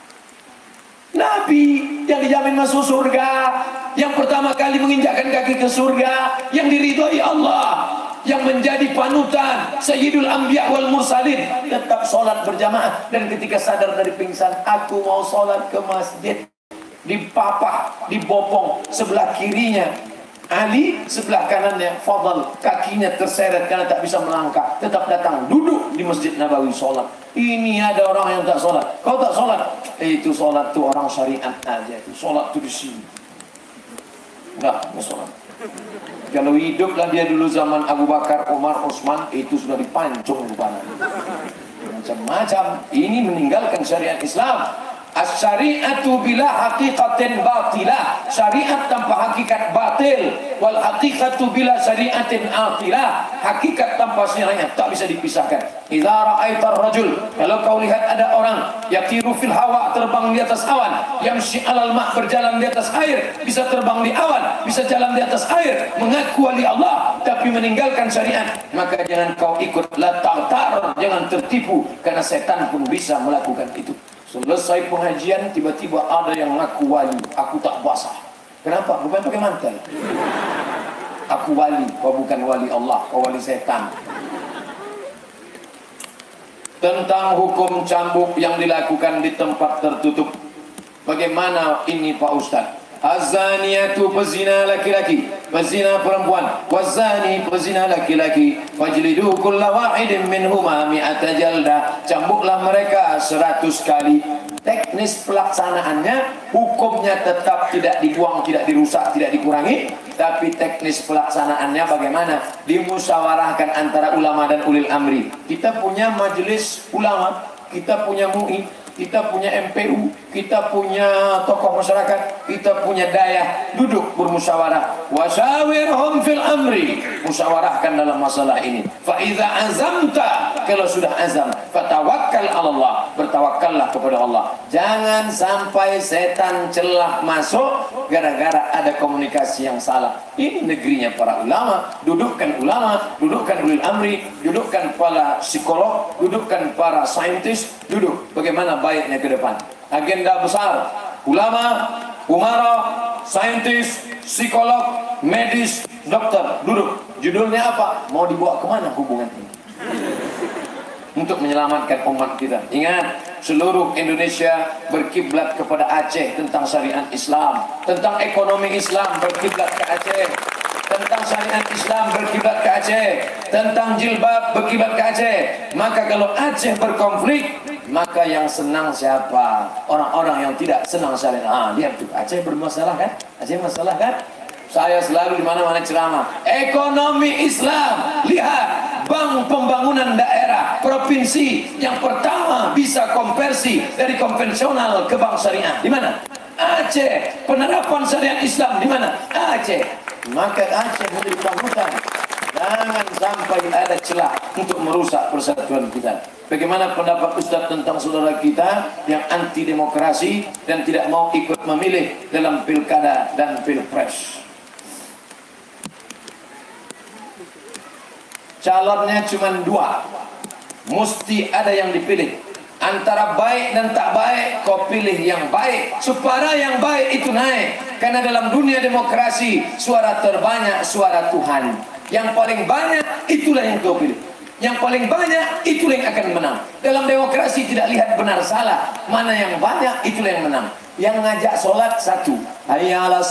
Nabi yang dijamin masuk surga, yang pertama kali menginjakkan kaki ke surga, yang diridhoi Allah, yang menjadi panutan Sayyidul Anbiya wal Mursalin, tetap sholat berjamaah. Dan ketika sadar dari pingsan, aku mau sholat ke masjid, dipapah, dibopong sebelah kirinya Ali sebelah kanannya Fadl, kakinya terseret karena tak bisa melangkah, tetap datang duduk di Masjid Nabawi sholat. Ini ada orang yang tak sholat, kau tak sholat, eh, itu sholat tuh orang syariat aja, itu sholat tuh di sini. Enggak, enggak sholat. Kalau hiduplah dia dulu zaman Abu Bakar, Umar, Utsman, itu sudah dipancung kepala. Macam-macam. Ini meninggalkan syariat Islam. As-syari'atu bila haqiqatin batilah. Syariat tanpa hakikat batil. Wal haqiqatu bila syariatin atilah. Hakikat tanpa syariat tak bisa dipisahkan. Idza ra'aitar rajul, kalau kau lihat ada orang yaqiru fil hawa, terbang di atas awan, yamshi 'alal ma', berjalan di atas air, bisa terbang di awan, bisa jalan di atas air, mengaku wali Allah tapi meninggalkan syariat, maka jangan kau ikut, la ta'tar, jangan tertipu, karena setan pun bisa melakukan itu. Selesai pengajian, tiba-tiba ada yang ngaku wali. Aku tak basah. Kenapa? Bukan pakai mantel. Aku wali. Kau bukan wali Allah, kau wali setan. Tentang hukum cambuk yang dilakukan di tempat tertutup, bagaimana ini Pak Ustaz? Az-zaniyatu, pezina laki-laki, pezina perempuan, waz-zani, pezina laki-laki, fajlidu kulla wahidin minhuma mi'ata jaldah, cambuklah mereka seratus kali. Teknis pelaksanaannya, hukumnya tetap tidak dibuang, tidak dirusak, tidak dikurangi, tapi teknis pelaksanaannya bagaimana? Dimusyawarahkan antara ulama dan ulil amri. Kita punya majelis ulama, kita punya M U I, kita punya M P U, kita punya tokoh masyarakat, kita punya daya, duduk bermusyawarah. Wasyawirhum fil amri, musyawarahkan dalam masalah ini. Fa idza azamta, kalau sudah azam, fatawakkal 'ala Allah, bertawakkallah kepada Allah. Jangan sampai setan celah masuk gara-gara ada komunikasi yang salah. Ini negerinya para ulama, dudukkan ulama, dudukkan ulil amri, dudukkan para psikolog, dudukkan para saintis, duduk bagaimana baiknya ke depan. Agenda besar, ulama, umara, saintis, psikolog, medis, dokter, duduk. Judulnya apa? Mau dibawa kemana hubungan ini? Untuk menyelamatkan umat kita. Ingat, seluruh Indonesia berkiblat kepada Aceh tentang syariat Islam, tentang ekonomi Islam berkiblat ke Aceh, tentang syariat Islam berkiblat ke Aceh, tentang jilbab berkiblat ke Aceh. Maka kalau Aceh berkonflik, maka yang senang siapa? Orang-orang yang tidak senang syariat. Ah, lihat tuh, Aceh bermasalah kan? Aceh masalah kan? Saya selalu di mana-mana ceramah. Ekonomi Islam, lihat, bank pembangunan daerah, provinsi yang pertama bisa konversi dari konvensional ke bank syariah. Di mana? Aceh. Penerapan syariat Islam di mana? Aceh. Maka Aceh menjadi panutan. Jangan sampai ada celah untuk merusak persatuan kita. Bagaimana pendapat Ustaz tentang saudara kita yang anti demokrasi dan tidak mau ikut memilih dalam pilkada dan pilpres? Calonnya cuma dua, mesti ada yang dipilih. Antara baik dan tak baik, kau pilih yang baik supaya yang baik itu naik. Karena dalam dunia demokrasi, suara terbanyak suara Tuhan. Yang paling banyak itulah yang kau pilih. Yang paling banyak itulah yang akan menang. Dalam demokrasi tidak lihat benar salah, mana yang banyak itulah yang menang. Yang ngajak sholat satu, hayya 'alas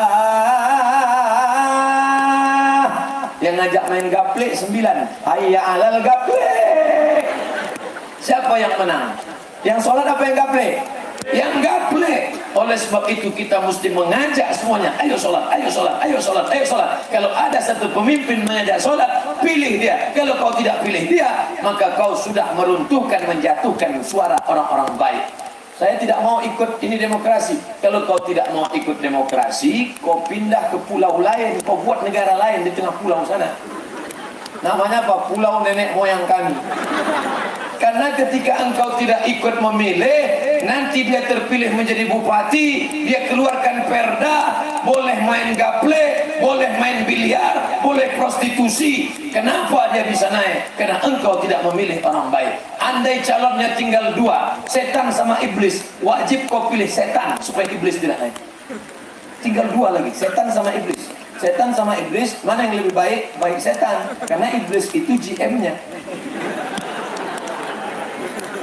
sholat. Yang ngajak main gaplek sembilan, hayya 'alal gaplek. Siapa yang menang? Yang sholat apa yang gaplek? Yang gaplek. Oleh sebab itu kita mesti mengajak semuanya, ayo sholat, ayo sholat, ayo sholat, ayo sholat. Kalau ada satu pemimpin mengajak sholat, pilih dia. Kalau kau tidak pilih dia, maka kau sudah meruntuhkan, menjatuhkan suara orang-orang baik. Saya tidak mau ikut ini demokrasi. Kalau kau tidak mau ikut demokrasi, kau pindah ke pulau lain, kau buat negara lain di tengah pulau sana. Namanya apa? Pulau nenek moyang kami. Karena ketika engkau tidak ikut memilih, nanti dia terpilih menjadi bupati, dia keluarkan perda, boleh main gaple, boleh main biliar, boleh prostitusi. Kenapa dia bisa naik? Karena engkau tidak memilih orang baik. Andai calonnya tinggal dua, setan sama iblis, wajib kau pilih setan supaya iblis tidak naik. Tinggal dua lagi, setan sama iblis. Setan sama iblis, mana yang lebih baik? Baik setan, karena iblis itu G M-nya.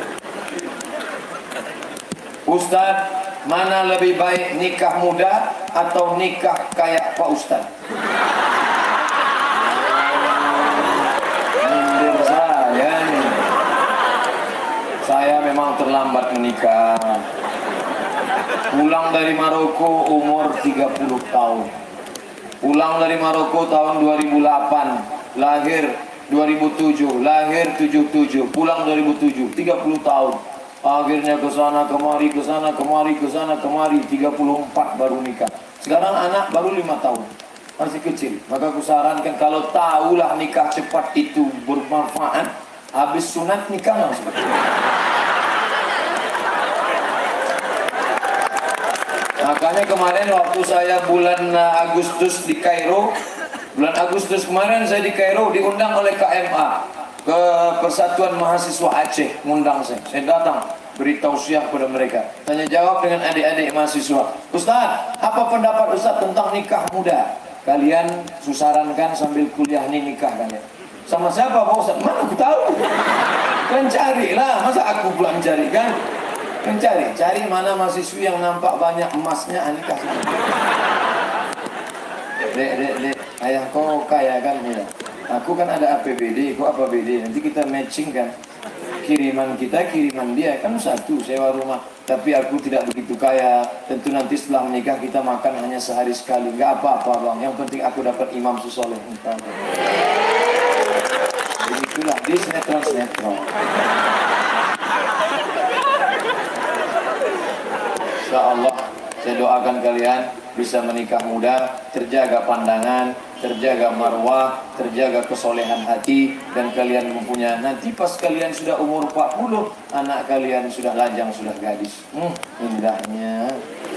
Ustaz, mana lebih baik nikah muda atau nikah kayak Pak Ustadz? Nyindir saya nih. Saya memang terlambat menikah. Pulang dari Maroko umur tiga puluh tahun. Pulang dari Maroko tahun dua ribu delapan. Lahir dua ribu tujuh. Lahir tujuh puluh tujuh. Pulang dua ribu tujuh. tiga puluh tahun. Akhirnya ke sana kemari, ke sana kemari, ke sana kemari. tiga puluh empat baru nikah. Sekarang anak baru lima tahun. Masih kecil. Maka aku sarankan kalau tahulah nikah cepat itu bermanfaat, habis sunat nikah langsung. Makanya kemarin waktu saya bulan Agustus di Kairo, bulan Agustus kemarin saya di Kairo diundang oleh K M A ke Persatuan Mahasiswa Aceh, ngundang saya. Saya datang beri tausiah kepada mereka. Tanya jawab dengan adik-adik mahasiswa. Ustaz, apa pendapat Ustaz tentang nikah muda? Kalian susarankan sambil kuliah ini nikah kalian. Sama siapa Pak Ustaz? Mana aku tahu? Kan carilah, masa aku pula mencari kan? Mencari, cari mana mahasiswi yang nampak banyak emasnya, nikah. Dek, dek, dek, ayah kau kaya kan? Ya. Aku kan ada A P B D, kau apa B D? Nanti kita matching kan? Kiriman kita, kiriman dia, kan satu sewa rumah. Tapi aku tidak begitu kaya. Tentu nanti setelah menikah kita makan hanya sehari sekali. Gak apa-apa bang, yang penting aku dapat imam susoleh. Begitulah, di sinetron-sinetron. Insya Allah saya doakan kalian bisa menikah muda, terjaga pandangan, terjaga marwah, terjaga kesolehan hati, dan kalian mempunyai nanti pas kalian sudah umur empat puluh, anak kalian sudah lajang, sudah gadis. Hmm, indahnya.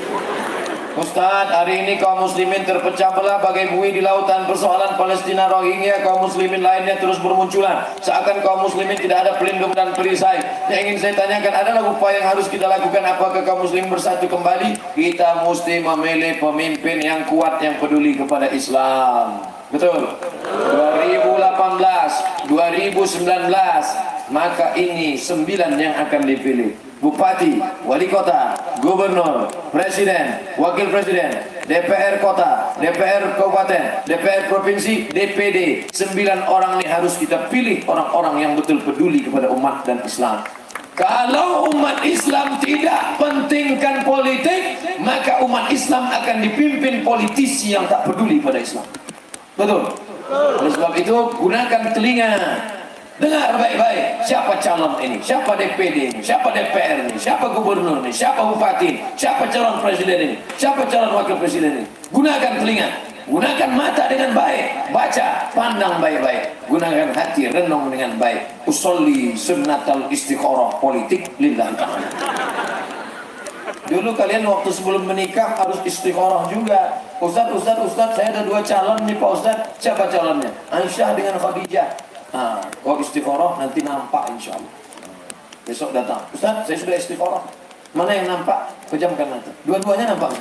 Ustaz, hari ini kaum muslimin terpecah belah bagai buih di lautan. Persoalan Palestina Rohingya, kaum muslimin lainnya terus bermunculan. Seakan kaum muslimin tidak ada pelindung dan perisai. Yang ingin saya tanyakan adalah upaya yang harus kita lakukan. Apakah kaum muslimin bersatu kembali? Kita mesti memilih pemimpin yang kuat, yang peduli kepada Islam. Betul? dua ribu delapan belas, dua ribu sembilan belas, maka ini sembilan yang akan dipilih. Bupati, wali kota, gubernur, presiden, wakil presiden, D P R kota, D P R kabupaten, D P R provinsi, D P D. Sembilan orang ini harus kita pilih, orang-orang yang betul peduli kepada umat dan Islam. Kalau umat Islam tidak pentingkan politik, maka umat Islam akan dipimpin politisi yang tak peduli pada Islam. Betul? Oleh sebab itu, gunakan telinga. Dengar baik-baik, siapa calon ini, siapa D P D ini, siapa D P R ini, siapa gubernur ini, siapa bupati ini, siapa calon presiden ini, siapa calon wakil presiden ini. Gunakan telinga, gunakan mata dengan baik, baca, pandang baik-baik, gunakan hati, renung dengan baik. Usolli sunnatal istikharah politik lillahi ta'ala. Dulu kalian waktu sebelum menikah harus istikharah juga. Ustaz, Ustaz, Ustaz, saya ada dua calon nih Pak Ustaz. Siapa calonnya? Aisyah dengan Khadijah. Nah, kalau istikharah nanti nampak insya Allah. Besok datang, Ustaz, saya sudah istikharah. Mana yang nampak? Pejamkan mata. Dua-duanya nampak.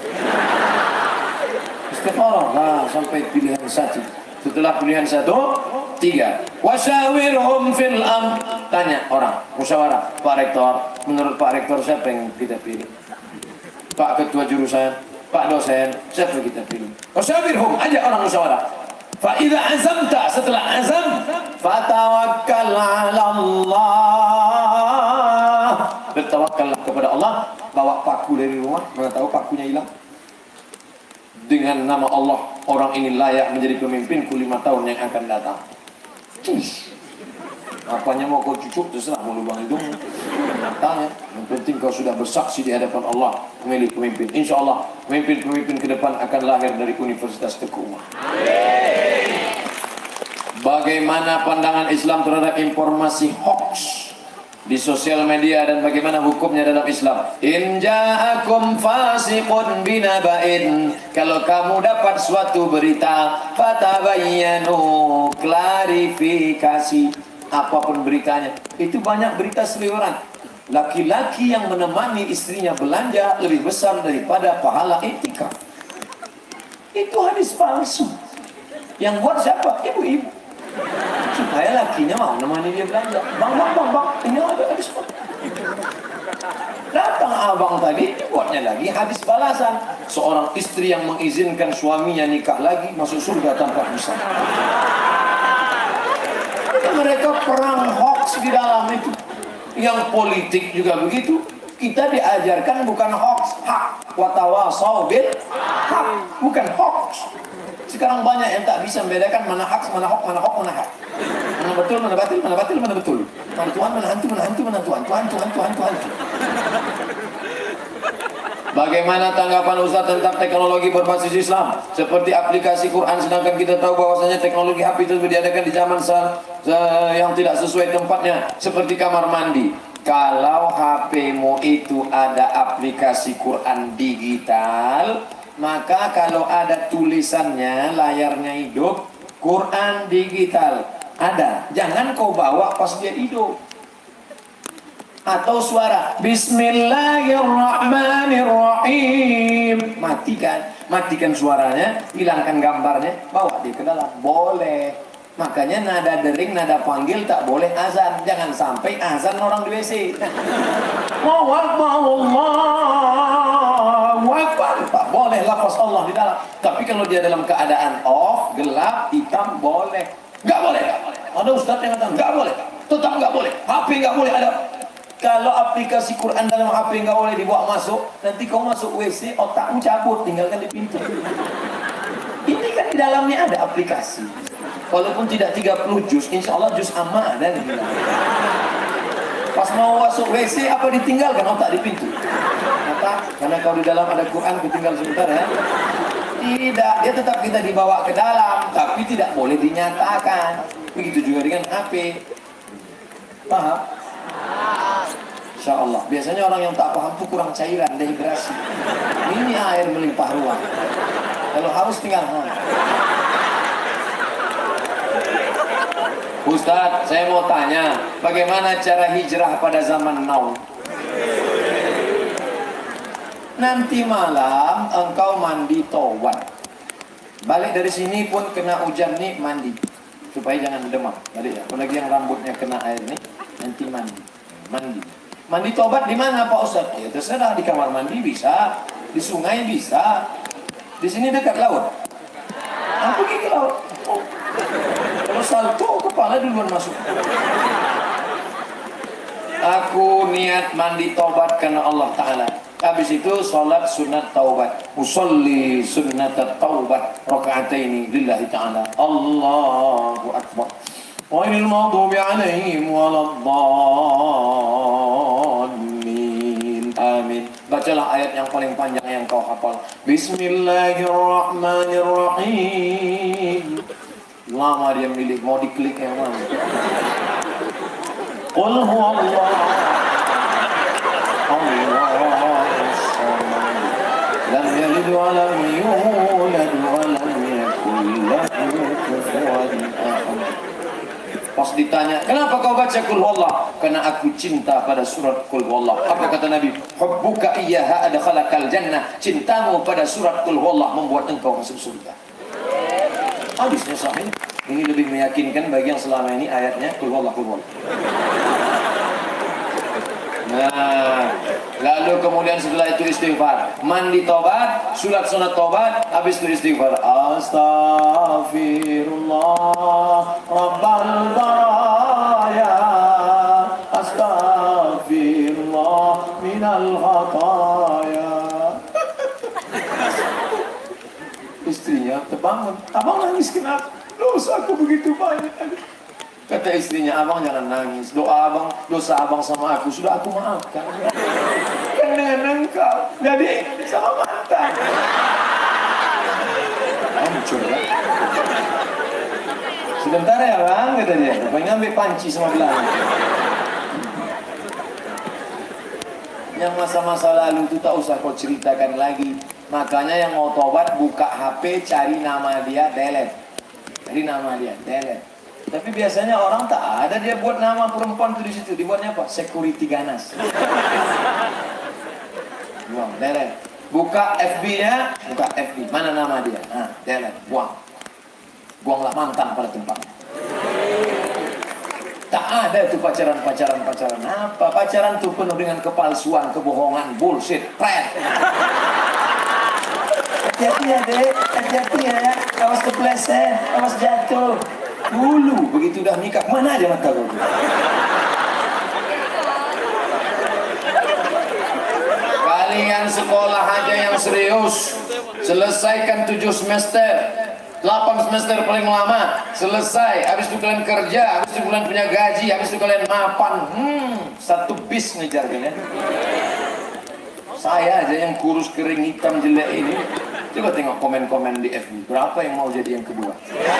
Istikharah, nah sampai pilihan satu. Setelah pilihan satu, tiga. Wasyawirhum fil am. Tanya orang, musyawarah. Pak Rektor, menurut Pak Rektor siapa yang kita pilih? Pak Ketua Jurusan, Pak Dosen, siapa yang kita pilih? Wasyawirhum, aja orang musyawarah. Fa'idha azamta, setelah azam, fatawakkal ala Allah. Bertawakkallah kepada Allah. Bawa paku dari rumah, mana tahu pakunya hilang. Dengan nama Allah, orang ini layak menjadi pemimpinku lima tahun yang akan datang. Apanya mau kau cucuk, terserah mau lubang hidung. Tanya, yang penting kau sudah bersaksi di hadapan Allah, memilih pemimpin. Insya Allah, pemimpin-pemimpin ke depan akan lahir dari Universitas Teguh Umar. Bagaimana pandangan Islam terhadap informasi hoax di sosial media dan bagaimana hukumnya dalam Islam? In ja'akum fasiqun binaba'in, kalau kamu dapat suatu berita, fatabayyanu, klarifikasi apapun beritanya. Itu banyak berita seliweran. Laki-laki yang menemani istrinya belanja lebih besar daripada pahala iktikaf. Itu hadis palsu. Yang buat siapa? Ibu-ibu. Supaya lakinya mau nemani dia belanja. Bang, bang, bang, bang, ini ada hadis. Datang abang tadi, dibuatnya lagi hadis balasan. Seorang istri yang mengizinkan suaminya nikah lagi masuk surga tanpa hisab. Mereka perang hoax di dalam itu. Yang politik juga begitu. Kita diajarkan bukan hoax, hak. Watawasau bil hak, bukan hoax. Sekarang banyak yang tak bisa membedakan mana hak, mana hoax, mana hoax, mana hak. Mana betul, mana batil, mana batil, mana betul. Mana Tuhan, mana hantu, mana hantu, mana Tuhan, Tuhan, Tuhan, Tuhan, Tuhan. Bagaimana tanggapan Ustaz tentang teknologi berbasis Islam seperti aplikasi Quran, sedangkan kita tahu bahwasanya teknologi H P itu diadakan di zaman yang tidak sesuai tempatnya, seperti kamar mandi. Kalau H P-mu itu ada aplikasi Quran digital, maka kalau ada tulisannya, layarnya hidup, Quran digital ada, jangan kau bawa pas dia hidup. Atau suara Bismillahirrahmanirrahim, matikan, matikan suaranya, hilangkan gambarnya, bawa dia ke dalam, boleh. Makanya nada dering, nada panggil tak boleh azan. Jangan sampai azan orang di W C. Allahu Akbar, Allahu Akbar, tak boleh lafaz Allah di dalam. Tapi kalau dia dalam keadaan off, gelap, hitam, boleh. Nggak boleh, nggak boleh. Ada ustaz yang kata nggak boleh, tetap nggak boleh. H P nggak boleh ada. Kalau aplikasi Quran dalam H P nggak boleh dibawa masuk, nanti kau masuk W C, otakmu cabut, tinggalkan di pintu. Ini kan di dalamnya ada aplikasi. Walaupun tidak tiga puluh juz, insya Allah juz amma ada nih. Pas mau masuk W C, apa ditinggalkan otak di pintu? Maka karena kau di dalam ada Quran, ketinggal sebentar ya. Tidak, dia tetap kita dibawa ke dalam, tapi tidak boleh dinyatakan. Begitu juga dengan H P. Paham? Insya Allah. Biasanya orang yang tak paham itu kurang cairan, dehidrasi. Ini air melimpah ruah. Kalau haus tinggal ha. Ustadz, saya mau tanya, bagaimana cara hijrah pada zaman now? Nanti malam engkau mandi taubat. Balik dari sini pun kena hujan nih, mandi. Supaya jangan demam. Balik ya. Apalagi yang rambutnya kena air nih, nanti mandi. Mandi. Mandi tobat di mana Pak Ustadz? Ya terserah, di kamar mandi bisa, di sungai bisa, di sini dekat laut. Aku pergi ke laut. Oh. Kalau salto kepala duluan masuk. Aku niat mandi tobat karena Allah Ta'ala. Habis itu sholat sunat taubat. Usolli sunat taubat rakaataini lillahi ta'ala. Allahu Akbar. Ghairil maghdubi alaihim waladdallin. Amin. Bacalah ayat yang paling panjang yang kau hafal. Bismillahirrahmanirrahim. Lama dia milih, mau diklik yang mana? Qul huwallahu lam yalid wa lam yulad wa lam yakul lahu kufuwan ahad. Pas ditanya, kenapa kau baca Qul huwallah? Karena aku cinta pada surat Qul huwallah. Apa kata Nabi? Hubbuka iyyaha adkhalakal jannah. Cintamu pada surat Qul huwallah membuat engkau masuk surga. Hadisnya sahih. Ini lebih meyakinkan bagi yang selama ini ayatnya Qul huwallah, Qul huwallah. Nah, lalu kemudian setelah itu istighfar, mandi tobat, sulat sunat tobat, habis itu istighfar. Astaghfirullah Rabbal baraya, astaghfirullah minal khataya. Istrinya terbangun, abang nangis kenapa? Dosa aku begitu banyak. Kata istrinya, abang jangan nangis. Doa abang, dosa abang sama aku sudah aku maafkan. Kan dengan engkau, jadi sama mantan. Hancur kan? Sebentar ya bang, kata dia. Rupanya ambil panci sama belakang. Yang masa-masa lalu itu tak usah kau ceritakan lagi. Makanya yang mau tobat buka H P, cari nama dia, delete. Cari nama dia, delete. Tapi biasanya orang tak ada dia buat nama perempuan itu di situ. Dibuatnya apa? Security ganas. Buang, delete. Buka F B-nya, buka F B. Mana nama dia? Nah, delete, buang. Buanglah mantan pada tempatnya. Tak ada itu pacaran-pacaran pacaran apa? Pacaran itu penuh dengan kepalsuan, kebohongan, bullshit, prank. Hati-hati ya dek, hati-hati ya. Awas kepleset, awas jatuh. Dulu begitu udah nikah, mana aja mata gue. Kalian sekolah aja yang serius, selesaikan tujuh semester, delapan semester paling lama, selesai. Habis itu kalian kerja, habis itu kalian punya gaji, habis itu kalian mapan. Hmm, satu bis ngejar kalian. Saya aja yang kurus kering hitam jelek ini. Coba tengok komen-komen di F B. Berapa yang mau jadi yang kedua?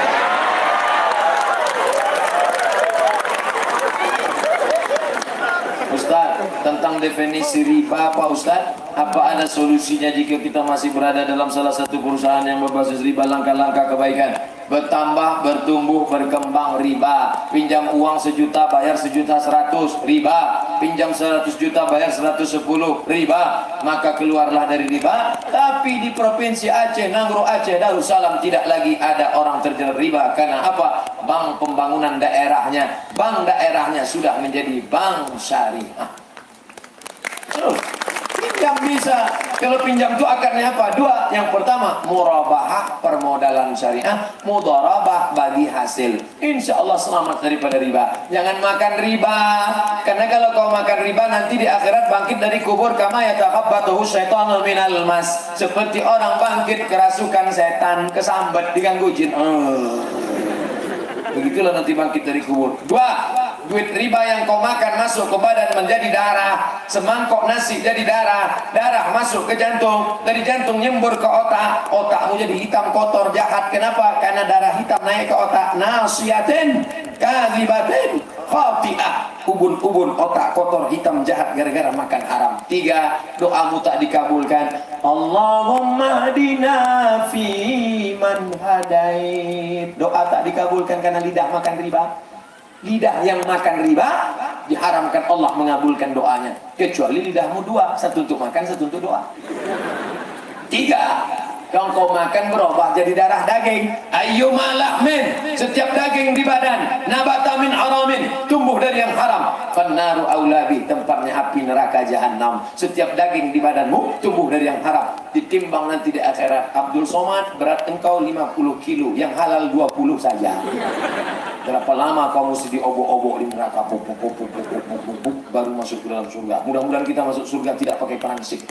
Ustaz, tentang definisi riba Pak Ustaz, apa ada solusinya jika kita masih berada dalam salah satu perusahaan yang berbasis riba? Langkah-langkah kebaikan: bertambah, bertumbuh, berkembang riba. Pinjam uang sejuta, bayar sejuta seratus, riba. Pinjam seratus juta, bayar seratus sepuluh, riba. Maka keluarlah dari riba. Tapi di Provinsi Aceh, Nangro Aceh, Darussalam tidak lagi ada orang terjerat riba. Karena apa? Bank pembangunan daerahnya, bank daerahnya sudah menjadi bank syariah. Terus pinjam bisa. Kalau pinjam itu akarnya apa? Dua. Yang pertama, murabahah, permodalan syariah. Mudharabah, bagi hasil. Insya Allah selamat daripada riba. Jangan makan riba, karena kalau kau makan riba nanti di akhirat bangkit dari kubur kama yatakhabbatuhu syaitanu minal mas. Seperti orang bangkit kerasukan setan, kesambet, diganggu jin. Oh. Begitulah nanti bangkit dari kubur. Dua, duit riba yang kau makan masuk ke badan menjadi darah. Semangkok nasi jadi darah, darah masuk ke jantung, dari jantung nyembur ke otak, otakmu jadi hitam kotor jahat. Kenapa? Karena darah hitam naik ke otak. Nasiyatin kadhibatin khati'ah. Ubun-ubun otak kotor hitam jahat gara-gara makan haram. Tiga, doamu tak dikabulkan. Allahumma hadina fi man hadait. Doa tak dikabulkan karena lidah makan riba. Lidah yang makan riba diharamkan Allah mengabulkan doanya, kecuali lidahmu dua, satu untuk makan, satu untuk doa. Tiga, kalau kau makan berubah jadi darah daging. Ayyuma lahmin, setiap daging di badan, nabata min haramin, tumbuh dari yang haram. Fannaru aulabi, tempatnya api neraka jahanam. Setiap daging di badanmu tumbuh dari yang haram. Ditimbang nanti di akhirat. Abdul Somad, berat engkau lima puluh kilo, yang halal dua puluh saja. Berapa lama kau mesti diobok-obok di neraka, puk, puk, puk, puk, puk, puk, puk, puk, baru masuk ke dalam surga. Mudah-mudahan kita masuk surga tidak pakai perangsik.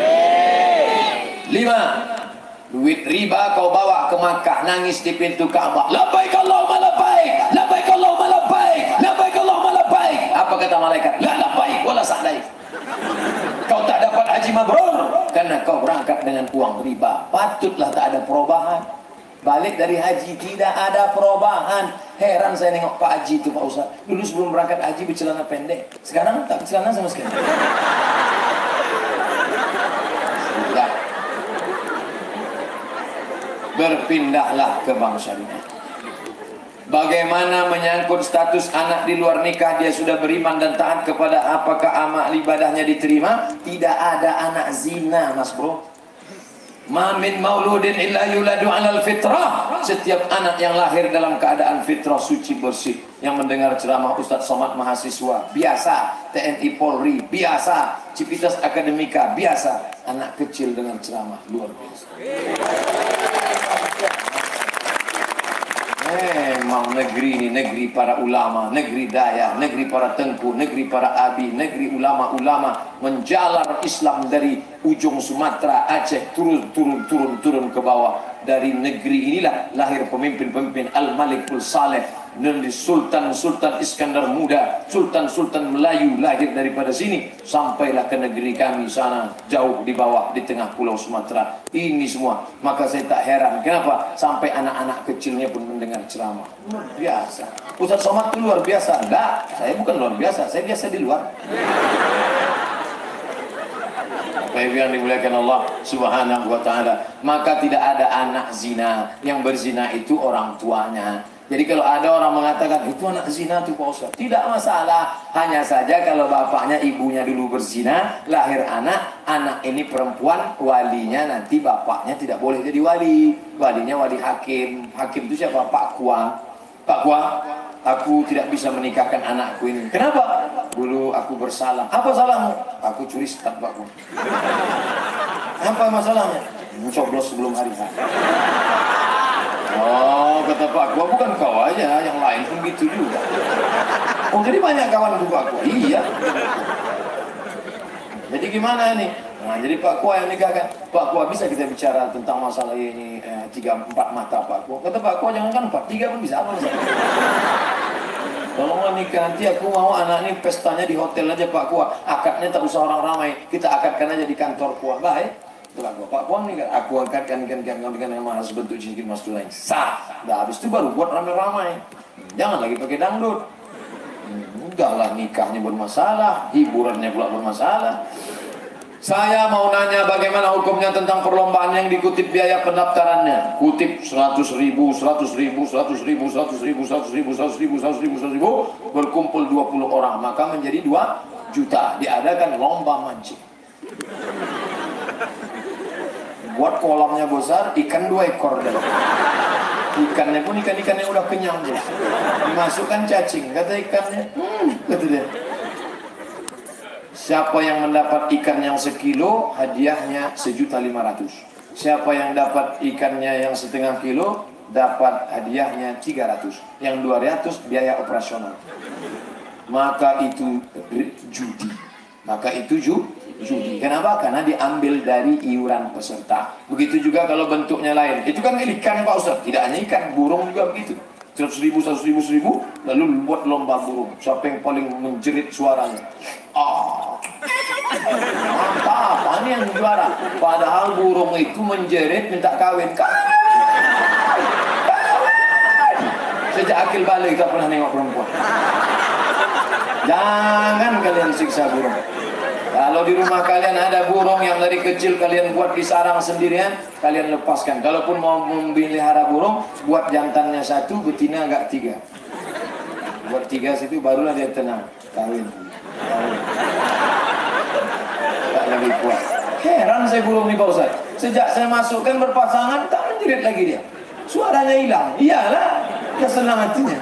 Lima, duit riba kau bawa ke Makkah, nangis di pintu Ka'bah. Labbaik Allahumma labbaik, labbaik Allahumma labbaik, labbaik Allahumma labbaik. Apa kata malaikat? La labbaik wala sa'daik. Kau tak dapat haji mabrur karena kau berangkat dengan uang riba. Patutlah tak ada perubahan. Balik dari haji tidak ada perubahan. Heran saya nengok Pak Haji itu Pak Ustaz. Dulu sebelum berangkat haji bercelana pendek, sekarang tak bercelana sama sekali. Sudah. Berpindahlah ke bank syariah. Bagaimana menyangkut status anak di luar nikah, dia sudah beriman dan taat kepada, apakah amal ibadahnya diterima? Tidak ada anak zina, Mas Bro. Ma min mauludin illa yuladu alal fitrah. Setiap anak yang lahir dalam keadaan fitrah suci bersih. Yang mendengar ceramah Ustadz Somad mahasiswa biasa, T N I Polri biasa, Civitas Akademika biasa, anak kecil dengan ceramah luar biasa. Memang negeri ini negeri para ulama, negeri daya, negeri para tengku, negeri para abi, negeri ulama-ulama menjalar Islam dari ujung Sumatera, Aceh, turun, turun, turun, turun ke bawah. Dari negeri inilah lahir pemimpin-pemimpin Al-Malikul Saleh, dari Sultan-Sultan Iskandar Muda, Sultan-Sultan Melayu lahir daripada sini. Sampailah ke negeri kami sana, jauh di bawah, di tengah pulau Sumatera. Ini semua, maka saya tak heran kenapa sampai anak-anak kecilnya pun mendengar ceramah. Luar biasa. Ustadz Somad itu luar biasa. Enggak, saya bukan luar biasa, saya biasa di luar. Bapak yang dimuliakan Allah Subhanahu wa ta'ala, maka tidak ada anak zina. Yang berzina itu orang tuanya. Jadi kalau ada orang mengatakan itu anak zina itu Pak Ustaz, tidak masalah. Hanya saja kalau bapaknya ibunya dulu berzina, lahir anak, anak ini perempuan, walinya nanti bapaknya tidak boleh jadi wali. Walinya wali hakim. Hakim itu siapa? Pak Kua. Pak Kua, aku tidak bisa menikahkan anakku ini. Kenapa? Dulu aku bersalah. Apa salahmu? Aku curi start Pak Kua. Apa masalahnya? mencoblos sebelum hari H. Oh, kata Pak Kua, bukan kau aja, yang lain pun gitu juga. Oh, jadi banyak kawan Pak Kua. Iya. Jadi gimana nih? Nah, jadi Pak Kua yang nikahkan. Pak Kua, bisa kita bicara tentang masalah ini eh, tiga empat mata Pak Kua. Kata Pak Kua, jangan kan empat, tiga pun bisa. Apa masalah? Tolonglah nikah nanti aku mau anak ini pestanya di hotel aja Pak Kua. Akadnya tak usah orang ramai. Kita akadkan aja di kantor Kua. Baik. Pak Kua, Pak Kua nih kan, aku akadkan kan kan dengan yang mahal sebentuk cincin mas tunai. Sah. Dah habis itu baru buat ramai-ramai. Jangan lagi pakai dangdut. Hmm, udahlah nikahnya bermasalah, hiburannya pula bermasalah. Saya mau nanya bagaimana hukumnya tentang perlombaan yang dikutip biaya pendaftarannya. Kutip seratus ribu, seratus ribu, seratus ribu, seratus ribu, seratus ribu, seratus ribu, seratus ribu, seratus ribu, berkumpul dua puluh orang, maka menjadi dua juta. Diadakan lomba mancing. Buat kolamnya besar, ikan dua ekor dah. Ikannya pun ikan-ikan yang udah kenyang dia. Dimasukkan cacing, kata ikannya, hmm, kata dia. Siapa yang mendapat ikan yang sekilo, hadiahnya sejuta lima ratus. Siapa yang dapat ikannya yang setengah kilo, dapat hadiahnya tiga ratus. Yang dua ratus biaya operasional. Maka itu judi. Maka itu ju judi. Kenapa? Karena diambil dari iuran peserta. Begitu juga kalau bentuknya lain. Itu kan ikan Pak Ustaz. Tidak hanya ikan, burung juga begitu. Seratus ribu, seratus ribu, seribu, lalu buat lomba burung. Siapa yang paling menjerit suaranya? Ah, mantap, ini yang juara. Padahal burung itu menjerit minta kawin. Kawin. Sejak akil balik tak pernah nengok perempuan. Jangan kalian siksa burung. Kalau di rumah kalian ada burung yang dari kecil kalian buat di sarang sendirian, kalian lepaskan. Kalaupun mau memelihara burung, buat jantannya satu, betina agak tiga. Buat tiga situ barulah dia tenang. Kawin. Kawin. Tak lebih kuat. Heran saya burung nih Pak Ustaz. Sejak saya masukkan berpasangan, tak menjerit lagi dia. Suaranya hilang. Iyalah, dia senang hatinya.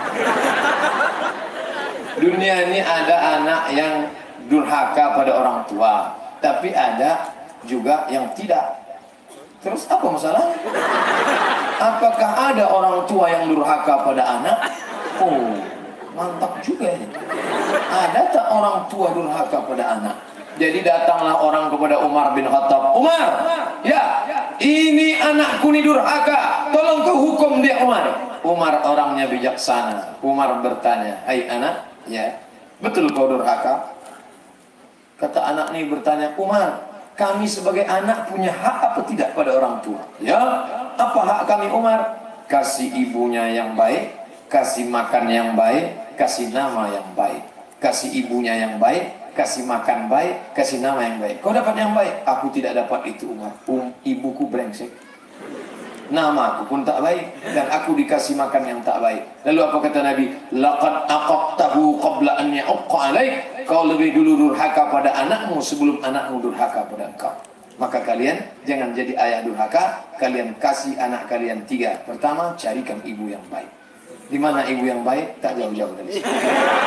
Dunia ini ada anak yang durhaka pada orang tua, tapi ada juga yang tidak. Terus apa masalahnya? Apakah ada orang tua yang durhaka pada anak? Oh, mantap juga ini. Ada tak orang tua durhaka pada anak? Jadi datanglah orang kepada Umar bin Khattab. Umar, ya, ini anakku ini durhaka. Tolong kau hukum dia Umar. Umar orangnya bijaksana. Umar bertanya, hai anak, ya, betul kau durhaka? Kata anak ini bertanya, Umar, kami sebagai anak punya hak apa tidak pada orang tua? Ya, apa hak kami Umar? Kasih ibunya yang baik, kasih makan yang baik, kasih nama yang baik. Kasih ibunya yang baik, kasih makan baik, kasih nama yang baik. Kau dapat yang baik? Aku tidak dapat itu Umar. Um, ibuku brengsek. Nama aku pun tak baik dan aku dikasih makan yang tak baik. Lalu apa kata Nabi? Laqad aqaqtahu qabla an ya'qa alaik. Kau lebih dulu durhaka pada anakmu sebelum anakmu durhaka pada engkau. Maka kalian jangan jadi ayah durhaka. Kalian kasih anak kalian tiga. Pertama, carikan ibu yang baik. Di mana ibu yang baik? Tak jauh-jauh dari sini.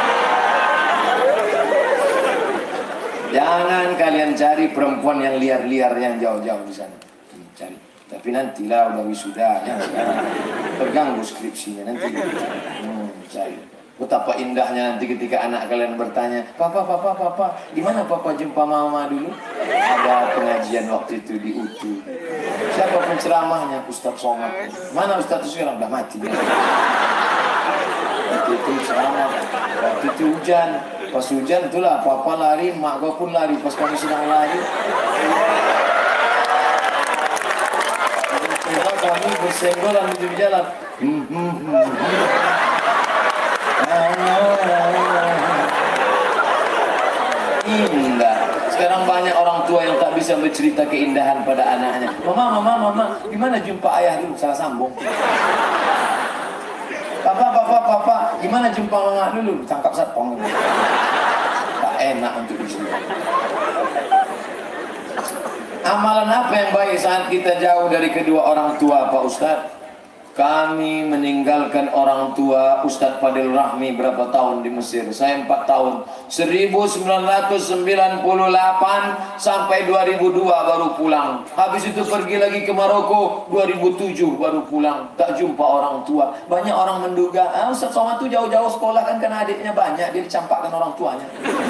Jangan kalian cari perempuan yang liar-liar yang jauh-jauh di sana. Cari. Tapi nantilah udah wisuda ya, sekarang terganggu skripsinya nanti. Hmm, cari. Betapa indahnya nanti ketika anak kalian bertanya, Papa, Papa, Papa, gimana Papa jumpa Mama dulu? Ada pengajian waktu itu di U T U. Siapa penceramahnya? Ustadz Somad. Mana Ustadz itu sekarang? Udah mati. Waktu itu ceramah. Waktu itu hujan. Pas hujan itulah Papa lari, mak gua pun lari. Pas kami sedang lari, kami bersenggolan di jalan. Hmm, hmm, hmm. Indah. Sekarang banyak orang tua yang tak bisa bercerita keindahan pada anaknya. Mama, mama, mama, gimana jumpa ayah dulu? Salah sambung. Papa, papa, papa, gimana jumpa mama dulu? Tangkap satpam. Tak enak untuk disini. Amalan apa yang baik saat kita jauh dari kedua orang tua Pak Ustadz? Kami meninggalkan orang tua Ustadz Fadil Rahmi berapa tahun di Mesir? Saya empat tahun. seribu sembilan ratus sembilan puluh delapan sampai dua ribu dua baru pulang. Habis itu pergi lagi ke Maroko, dua ribu tujuh baru pulang. Tak jumpa orang tua. Banyak orang menduga, ah, Ustadz Somad itu jauh-jauh sekolah kan karena adiknya banyak, dia dicampakkan orang tuanya.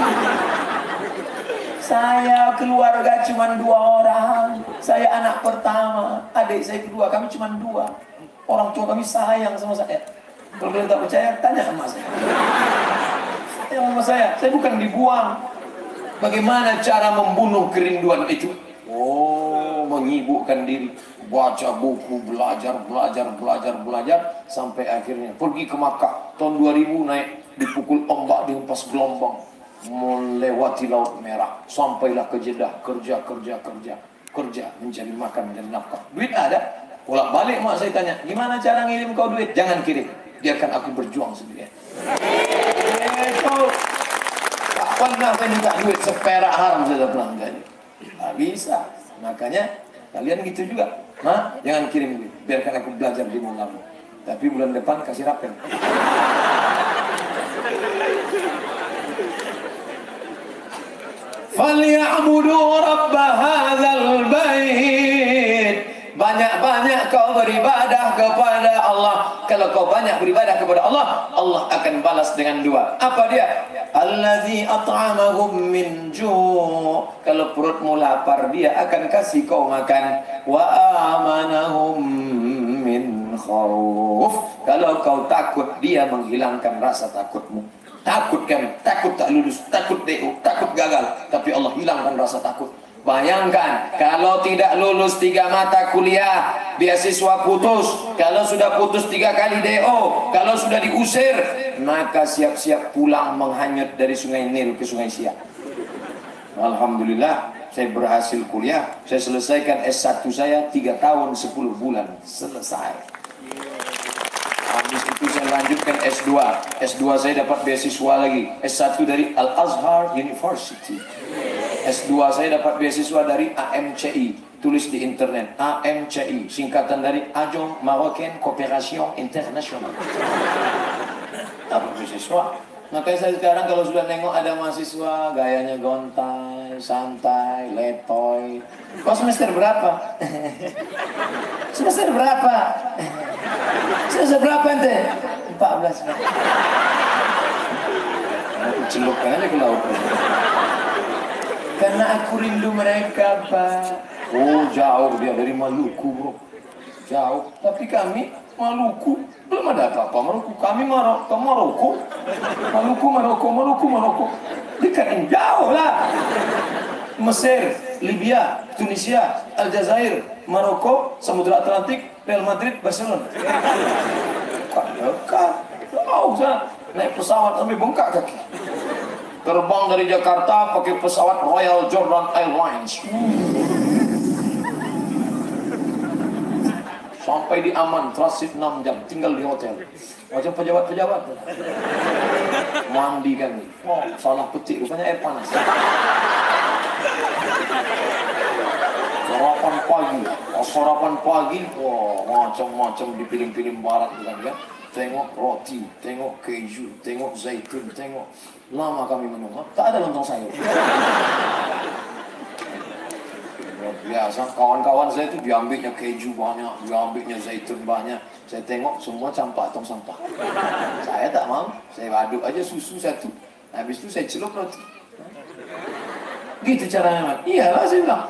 Saya keluarga cuma dua orang. Saya anak pertama, adik saya kedua, kami cuma dua. Orang tua kami sayang sama saya. Kalau kalian tak percaya, tanya sama saya. Sayang sama saya. Saya bukan dibuang. Bagaimana cara membunuh kerinduan itu? Oh, menyibukkan diri. Baca buku, belajar, belajar, belajar, belajar. Sampai akhirnya pergi ke Makkah. Tahun dua ribu naik, dipukul ombak, dihempas gelombang. Melewati Laut Merah. Sampailah ke Jeddah. Kerja, kerja, kerja. Kerja, mencari makan dan nafkah. Duit ada. Bolak balik mak saya tanya, gimana cara ngirim kau duit? Jangan kirim, biarkan aku berjuang sendirian. Itu tak pernah saya minta duit seperak haram saya pernah enggak. Tak bisa. Makanya kalian gitu juga. Mak, jangan kirim duit, biarkan aku belajar di Mulamu. Tapi bulan depan kasih rapel. Falyabudu rabb hadzal bait. Banyak-banyak kau beribadah kepada Allah. Kalau kau banyak beribadah kepada Allah, Allah akan balas dengan dua. Apa dia? Allazi at'amahum min ju'. Kalau perutmu lapar, dia akan kasih kau makan. Wa amanahum min khauf. Kalau kau takut, dia menghilangkan rasa takutmu. Takut kan? Takut tak lulus, takut D U, takut gagal. Tapi Allah hilangkan rasa takut. Bayangkan, kalau tidak lulus tiga mata kuliah, beasiswa putus. Kalau sudah putus tiga kali D O, kalau sudah diusir, maka siap-siap pulang menghanyut dari sungai Nil ke sungai Siak. Alhamdulillah, saya berhasil kuliah. Saya selesaikan S satu saya tiga tahun sepuluh bulan. Selesai. Habis itu saya lanjutkan S dua. S dua saya dapat beasiswa lagi. S satu dari Al-Azhar University. S dua saya dapat beasiswa dari A M C I. Tulis di internet, A M C I, singkatan dari Agence Marocaine Coopération Internationale. Dapat beasiswa. Makanya saya sekarang kalau sudah nengok ada mahasiswa gayanya gontai, santai, letoy. Kau semester berapa? Semester berapa? Semester berapa ente? empat belas. Celupkan aja ke laut. Karena aku rindu mereka, Pak. Oh, jauh dia dari Maluku, bro. Jauh. Tapi kami Maluku belum ada apa-apa. Maluku kami Maroko, Maroko. Maluku, Maroko, Maluku, Maroko. Dekat jauh lah. Mesir, Libya, Tunisia, Aljazair, Maroko, Samudra Atlantik, Real Madrid, Barcelona. Dekat, dekat. Jauh sana. Naik pesawat sampai bengkak kaki. Terbang dari Jakarta pakai pesawat Royal Jordan Airlines. Sampai di Aman, transit enam jam, tinggal di hotel. Macam pejabat-pejabat. Mandi kan. Oh, salah petik, rupanya air panas. Sarapan pagi, oh, sarapan pagi, wah, macam-macam di film-film barat kan ya. Tengok roti, tengok keju, tengok zaitun, tengok. Lama kami menunggu, tak ada lontong sayur. Biasa, kawan-kawan saya itu diambilnya keju banyak, diambilnya zaitun banyak. Saya tengok semua campak tong sampah. Saya tak mau, saya aduk aja susu satu. Habis itu saya celup roti. Gitu caranya. Iyalah saya bilang.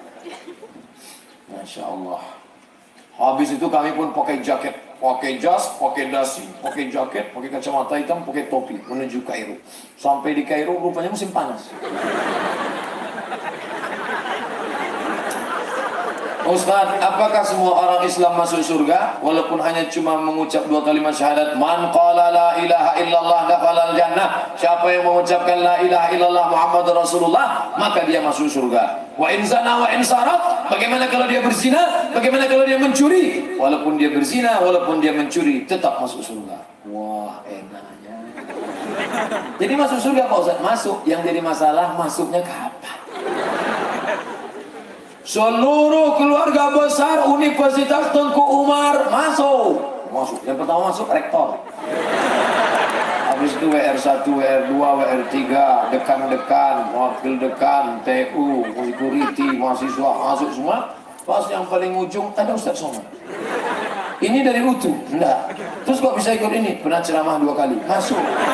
Masya Allah. Habis itu kami pun pakai jaket, pakai jas, pakai dasi, pakai jaket, pakai kacamata hitam, pakai topi menuju Kairo. Sampai di Kairo rupanya musim panas. Ustaz, apakah semua orang Islam masuk surga walaupun hanya cuma mengucap dua kalimat syahadat? Man qala la ilaha illallah dakhalal jannah. Siapa yang mengucapkan la ilaha illallah Muhammadur Rasulullah, maka dia masuk surga. Wa in zana wa in sarat. Bagaimana kalau dia berzina? Bagaimana kalau dia mencuri? Walaupun dia berzina, walaupun dia mencuri, tetap masuk surga. Wah, enaknya. Jadi masuk surga Pak Ustaz? Masuk. Yang jadi masalah masuknya kapan? Seluruh keluarga besar Universitas Tengku Umar masuk. Masuk. Yang pertama masuk rektor. Habis itu W R satu, W R dua, W R tiga, dekan-dekan, wakil dekan, T U, security, mahasiswa masuk semua. Pas yang paling ujung ada Ustaz Somad. Ini dari U T U? Enggak. Terus kok bisa ikut ini? Pernah ceramah dua kali. Masuk.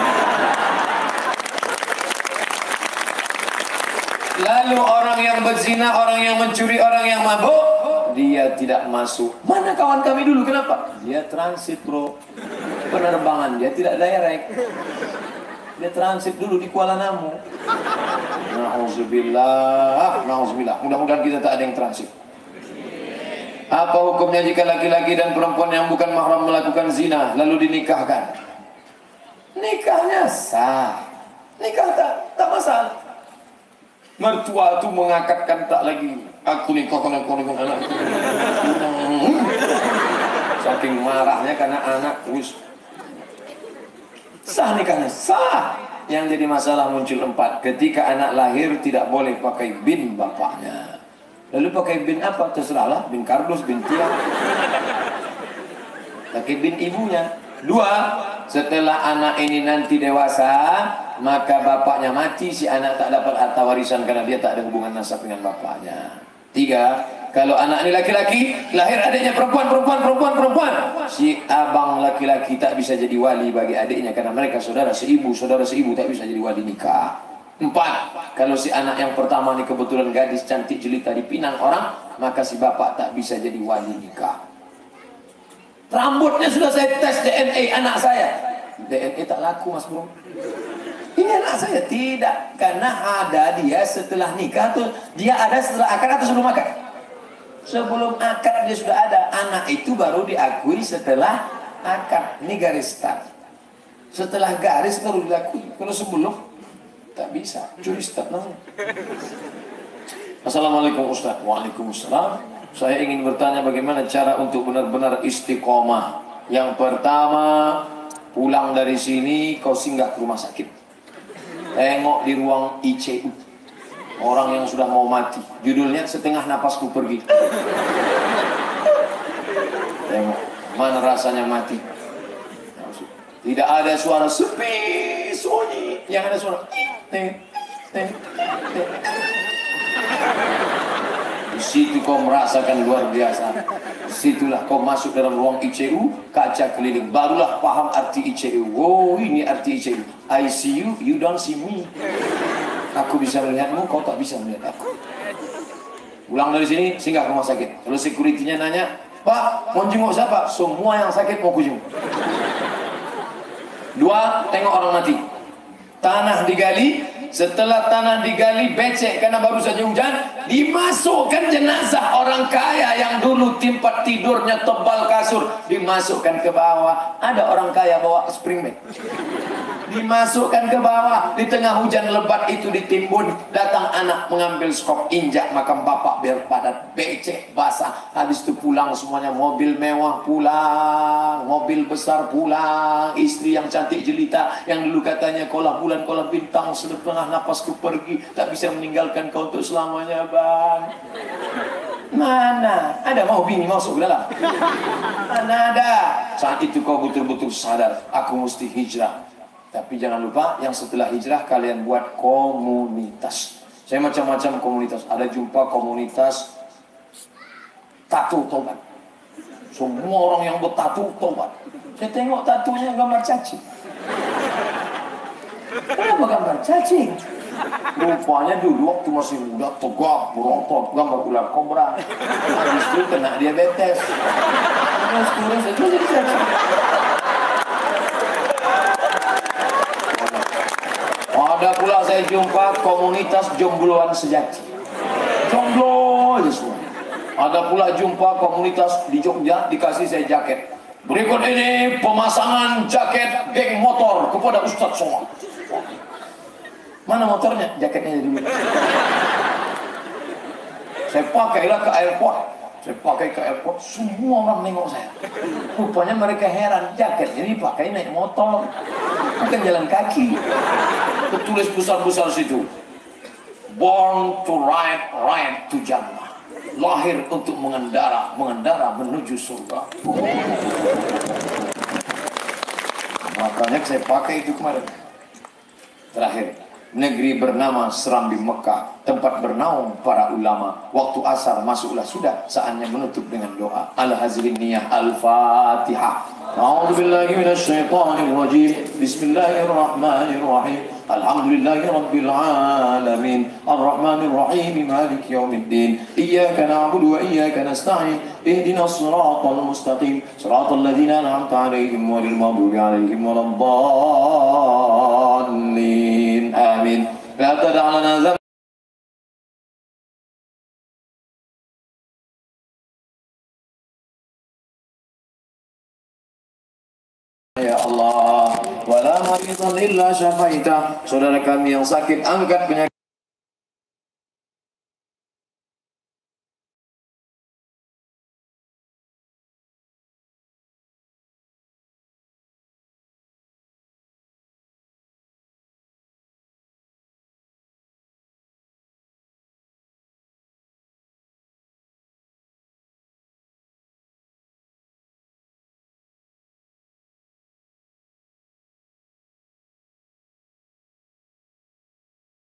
Lalu orang yang berzina, orang yang mencuri, orang yang mabuk, dia tidak masuk. Mana kawan kami dulu? Kenapa? Dia transit, bro. Penerbangan dia tidak direct. Dia transit dulu di Kuala Namu. Nauzubillah, nauzubillah. Mudah-mudahan kita tak ada yang transit. Apa hukumnya jika laki-laki dan perempuan yang bukan mahram melakukan zina lalu dinikahkan? Nikahnya sah. Nikah tak, tak masalah. Mertua itu mengakatkan tak lagi. Aku nikahkan aku dengan anakku. Saking marahnya karena anak terus. Sah nikahnya, sah. Yang jadi masalah muncul empat. Ketika anak lahir tidak boleh pakai bin bapaknya. Lalu pakai bin apa? Terserahlah. Bin kardus, bin tiang. Pakai bin ibunya. Dua, setelah anak ini nanti dewasa, maka bapaknya mati, si anak tak dapat harta warisan karena dia tak ada hubungan nasab dengan bapaknya. Tiga, kalau anak ini laki-laki, lahir adiknya perempuan, perempuan, perempuan, perempuan, si abang laki-laki tak bisa jadi wali bagi adiknya karena mereka saudara seibu, saudara seibu tak bisa jadi wali nikah. Empat, kalau si anak yang pertama ini kebetulan gadis cantik jelita dipinang orang, maka si bapak tak bisa jadi wali nikah. Rambutnya sudah saya tes D N A anak saya. D N A tak laku, mas bro. Ini anak saya tidak, karena ada dia setelah nikah tuh, dia ada setelah akad atau sebelum akad? Sebelum akad dia sudah ada. Anak itu baru diakui setelah akad. Ini garis start. Setelah garis baru diakui. Kalau sebelum tak bisa. Curi start namanya. Assalamualaikum Ustaz. Waalaikumsalam. Saya ingin bertanya bagaimana cara untuk benar-benar istiqomah. Yang pertama, pulang dari sini kau singgah ke rumah sakit. Tengok di ruang I C U. Orang yang sudah mau mati. Judulnya Setengah Napasku Pergi. Tengok mana rasanya mati. Tidak ada suara sepi, sunyi. Yang ada suara teng, teng, teng. Di situ kau merasakan luar biasa. Situlah kau masuk dalam ruang I C U, kaca keliling, barulah paham arti I C U. Oh, ini arti I C U. I see you, you don't see me. Aku bisa melihatmu, kau tak bisa melihat aku. Pulang dari sini, singgah ke rumah sakit. Kalau security-nya nanya, Pak, mau jenguk siapa? Semua yang sakit mau kujung. Dua, tengok orang mati. Tanah digali. Setelah tanah digali becek karena baru saja hujan, dimasukkan jenazah orang kaya yang dulu tempat tidurnya tebal kasur, dimasukkan ke bawah. Ada orang kaya bawa spring bed, dimasukkan ke bawah. Di tengah hujan lebat itu ditimbun, datang anak mengambil skop, injak makam bapak biar padat, becek basah. Habis itu pulang semuanya, mobil mewah pulang, mobil besar pulang, istri yang cantik jelita yang dulu katanya kaulah bulan kaulah bintang, setengah napasku pergi, tak bisa meninggalkan kau untuk selamanya, bang. Mana ada mau bini masuk ke dalam? Mana ada? Saat itu kau betul-betul sadar, aku mesti hijrah. Tapi jangan lupa, yang setelah hijrah kalian buat komunitas. Saya macam-macam komunitas. Ada jumpa komunitas tatu tobat. Semua orang yang bertatu tobat. Saya tengok tatunya gambar cacing. Kenapa gambar cacing? Rupanya dulu waktu masih muda tegak, berotot, gambar ular kobra. Habis itu kena diabetes. Terus terus itu jadi cacing. Ada pula saya jumpa komunitas jombloan sejati. Jomblo aja semua. Ada pula jumpa komunitas di Jogja, dikasih saya jaket. Berikut ini pemasangan jaket geng motor kepada Ustadz Somad. Mana motornya? Jaketnya dulu. Saya pakailah ke airport. Saya pakai ke airport, semua orang nengok saya. Rupanya mereka heran, jaketnya dipakai naik motor, bukan jalan kaki. Tertulis besar-besar situ, Born to ride, ride to Jannah. lahir untuk mengendara, mengendara menuju surga. Makanya saya pakai itu kemarin. Terakhir, negeri bernama Serambi Mekah, tempat bernaung para ulama. Waktu asar masuklah sudah, saatnya menutup dengan doa. Al-Hazrin niyah Al-Fatihah. A'udzu billahi minasy syaithanir rajim. Bismillahirrahmanirrahim. Alhamdulillahi rabbil alamin. Arrahmanir rahim. Maliki yaumiddin. Iyyaka na'budu wa iyyaka nasta'in. Ihdinas siratal mustaqim. Siratal ladzina an'amta 'alaihim ghairil maghdubi 'alaihim waladdallin. Amin. La tad'a lana dhanban ya Allah, wala maridan illa syafaita. Saudara kami yang sakit, angkat penyakit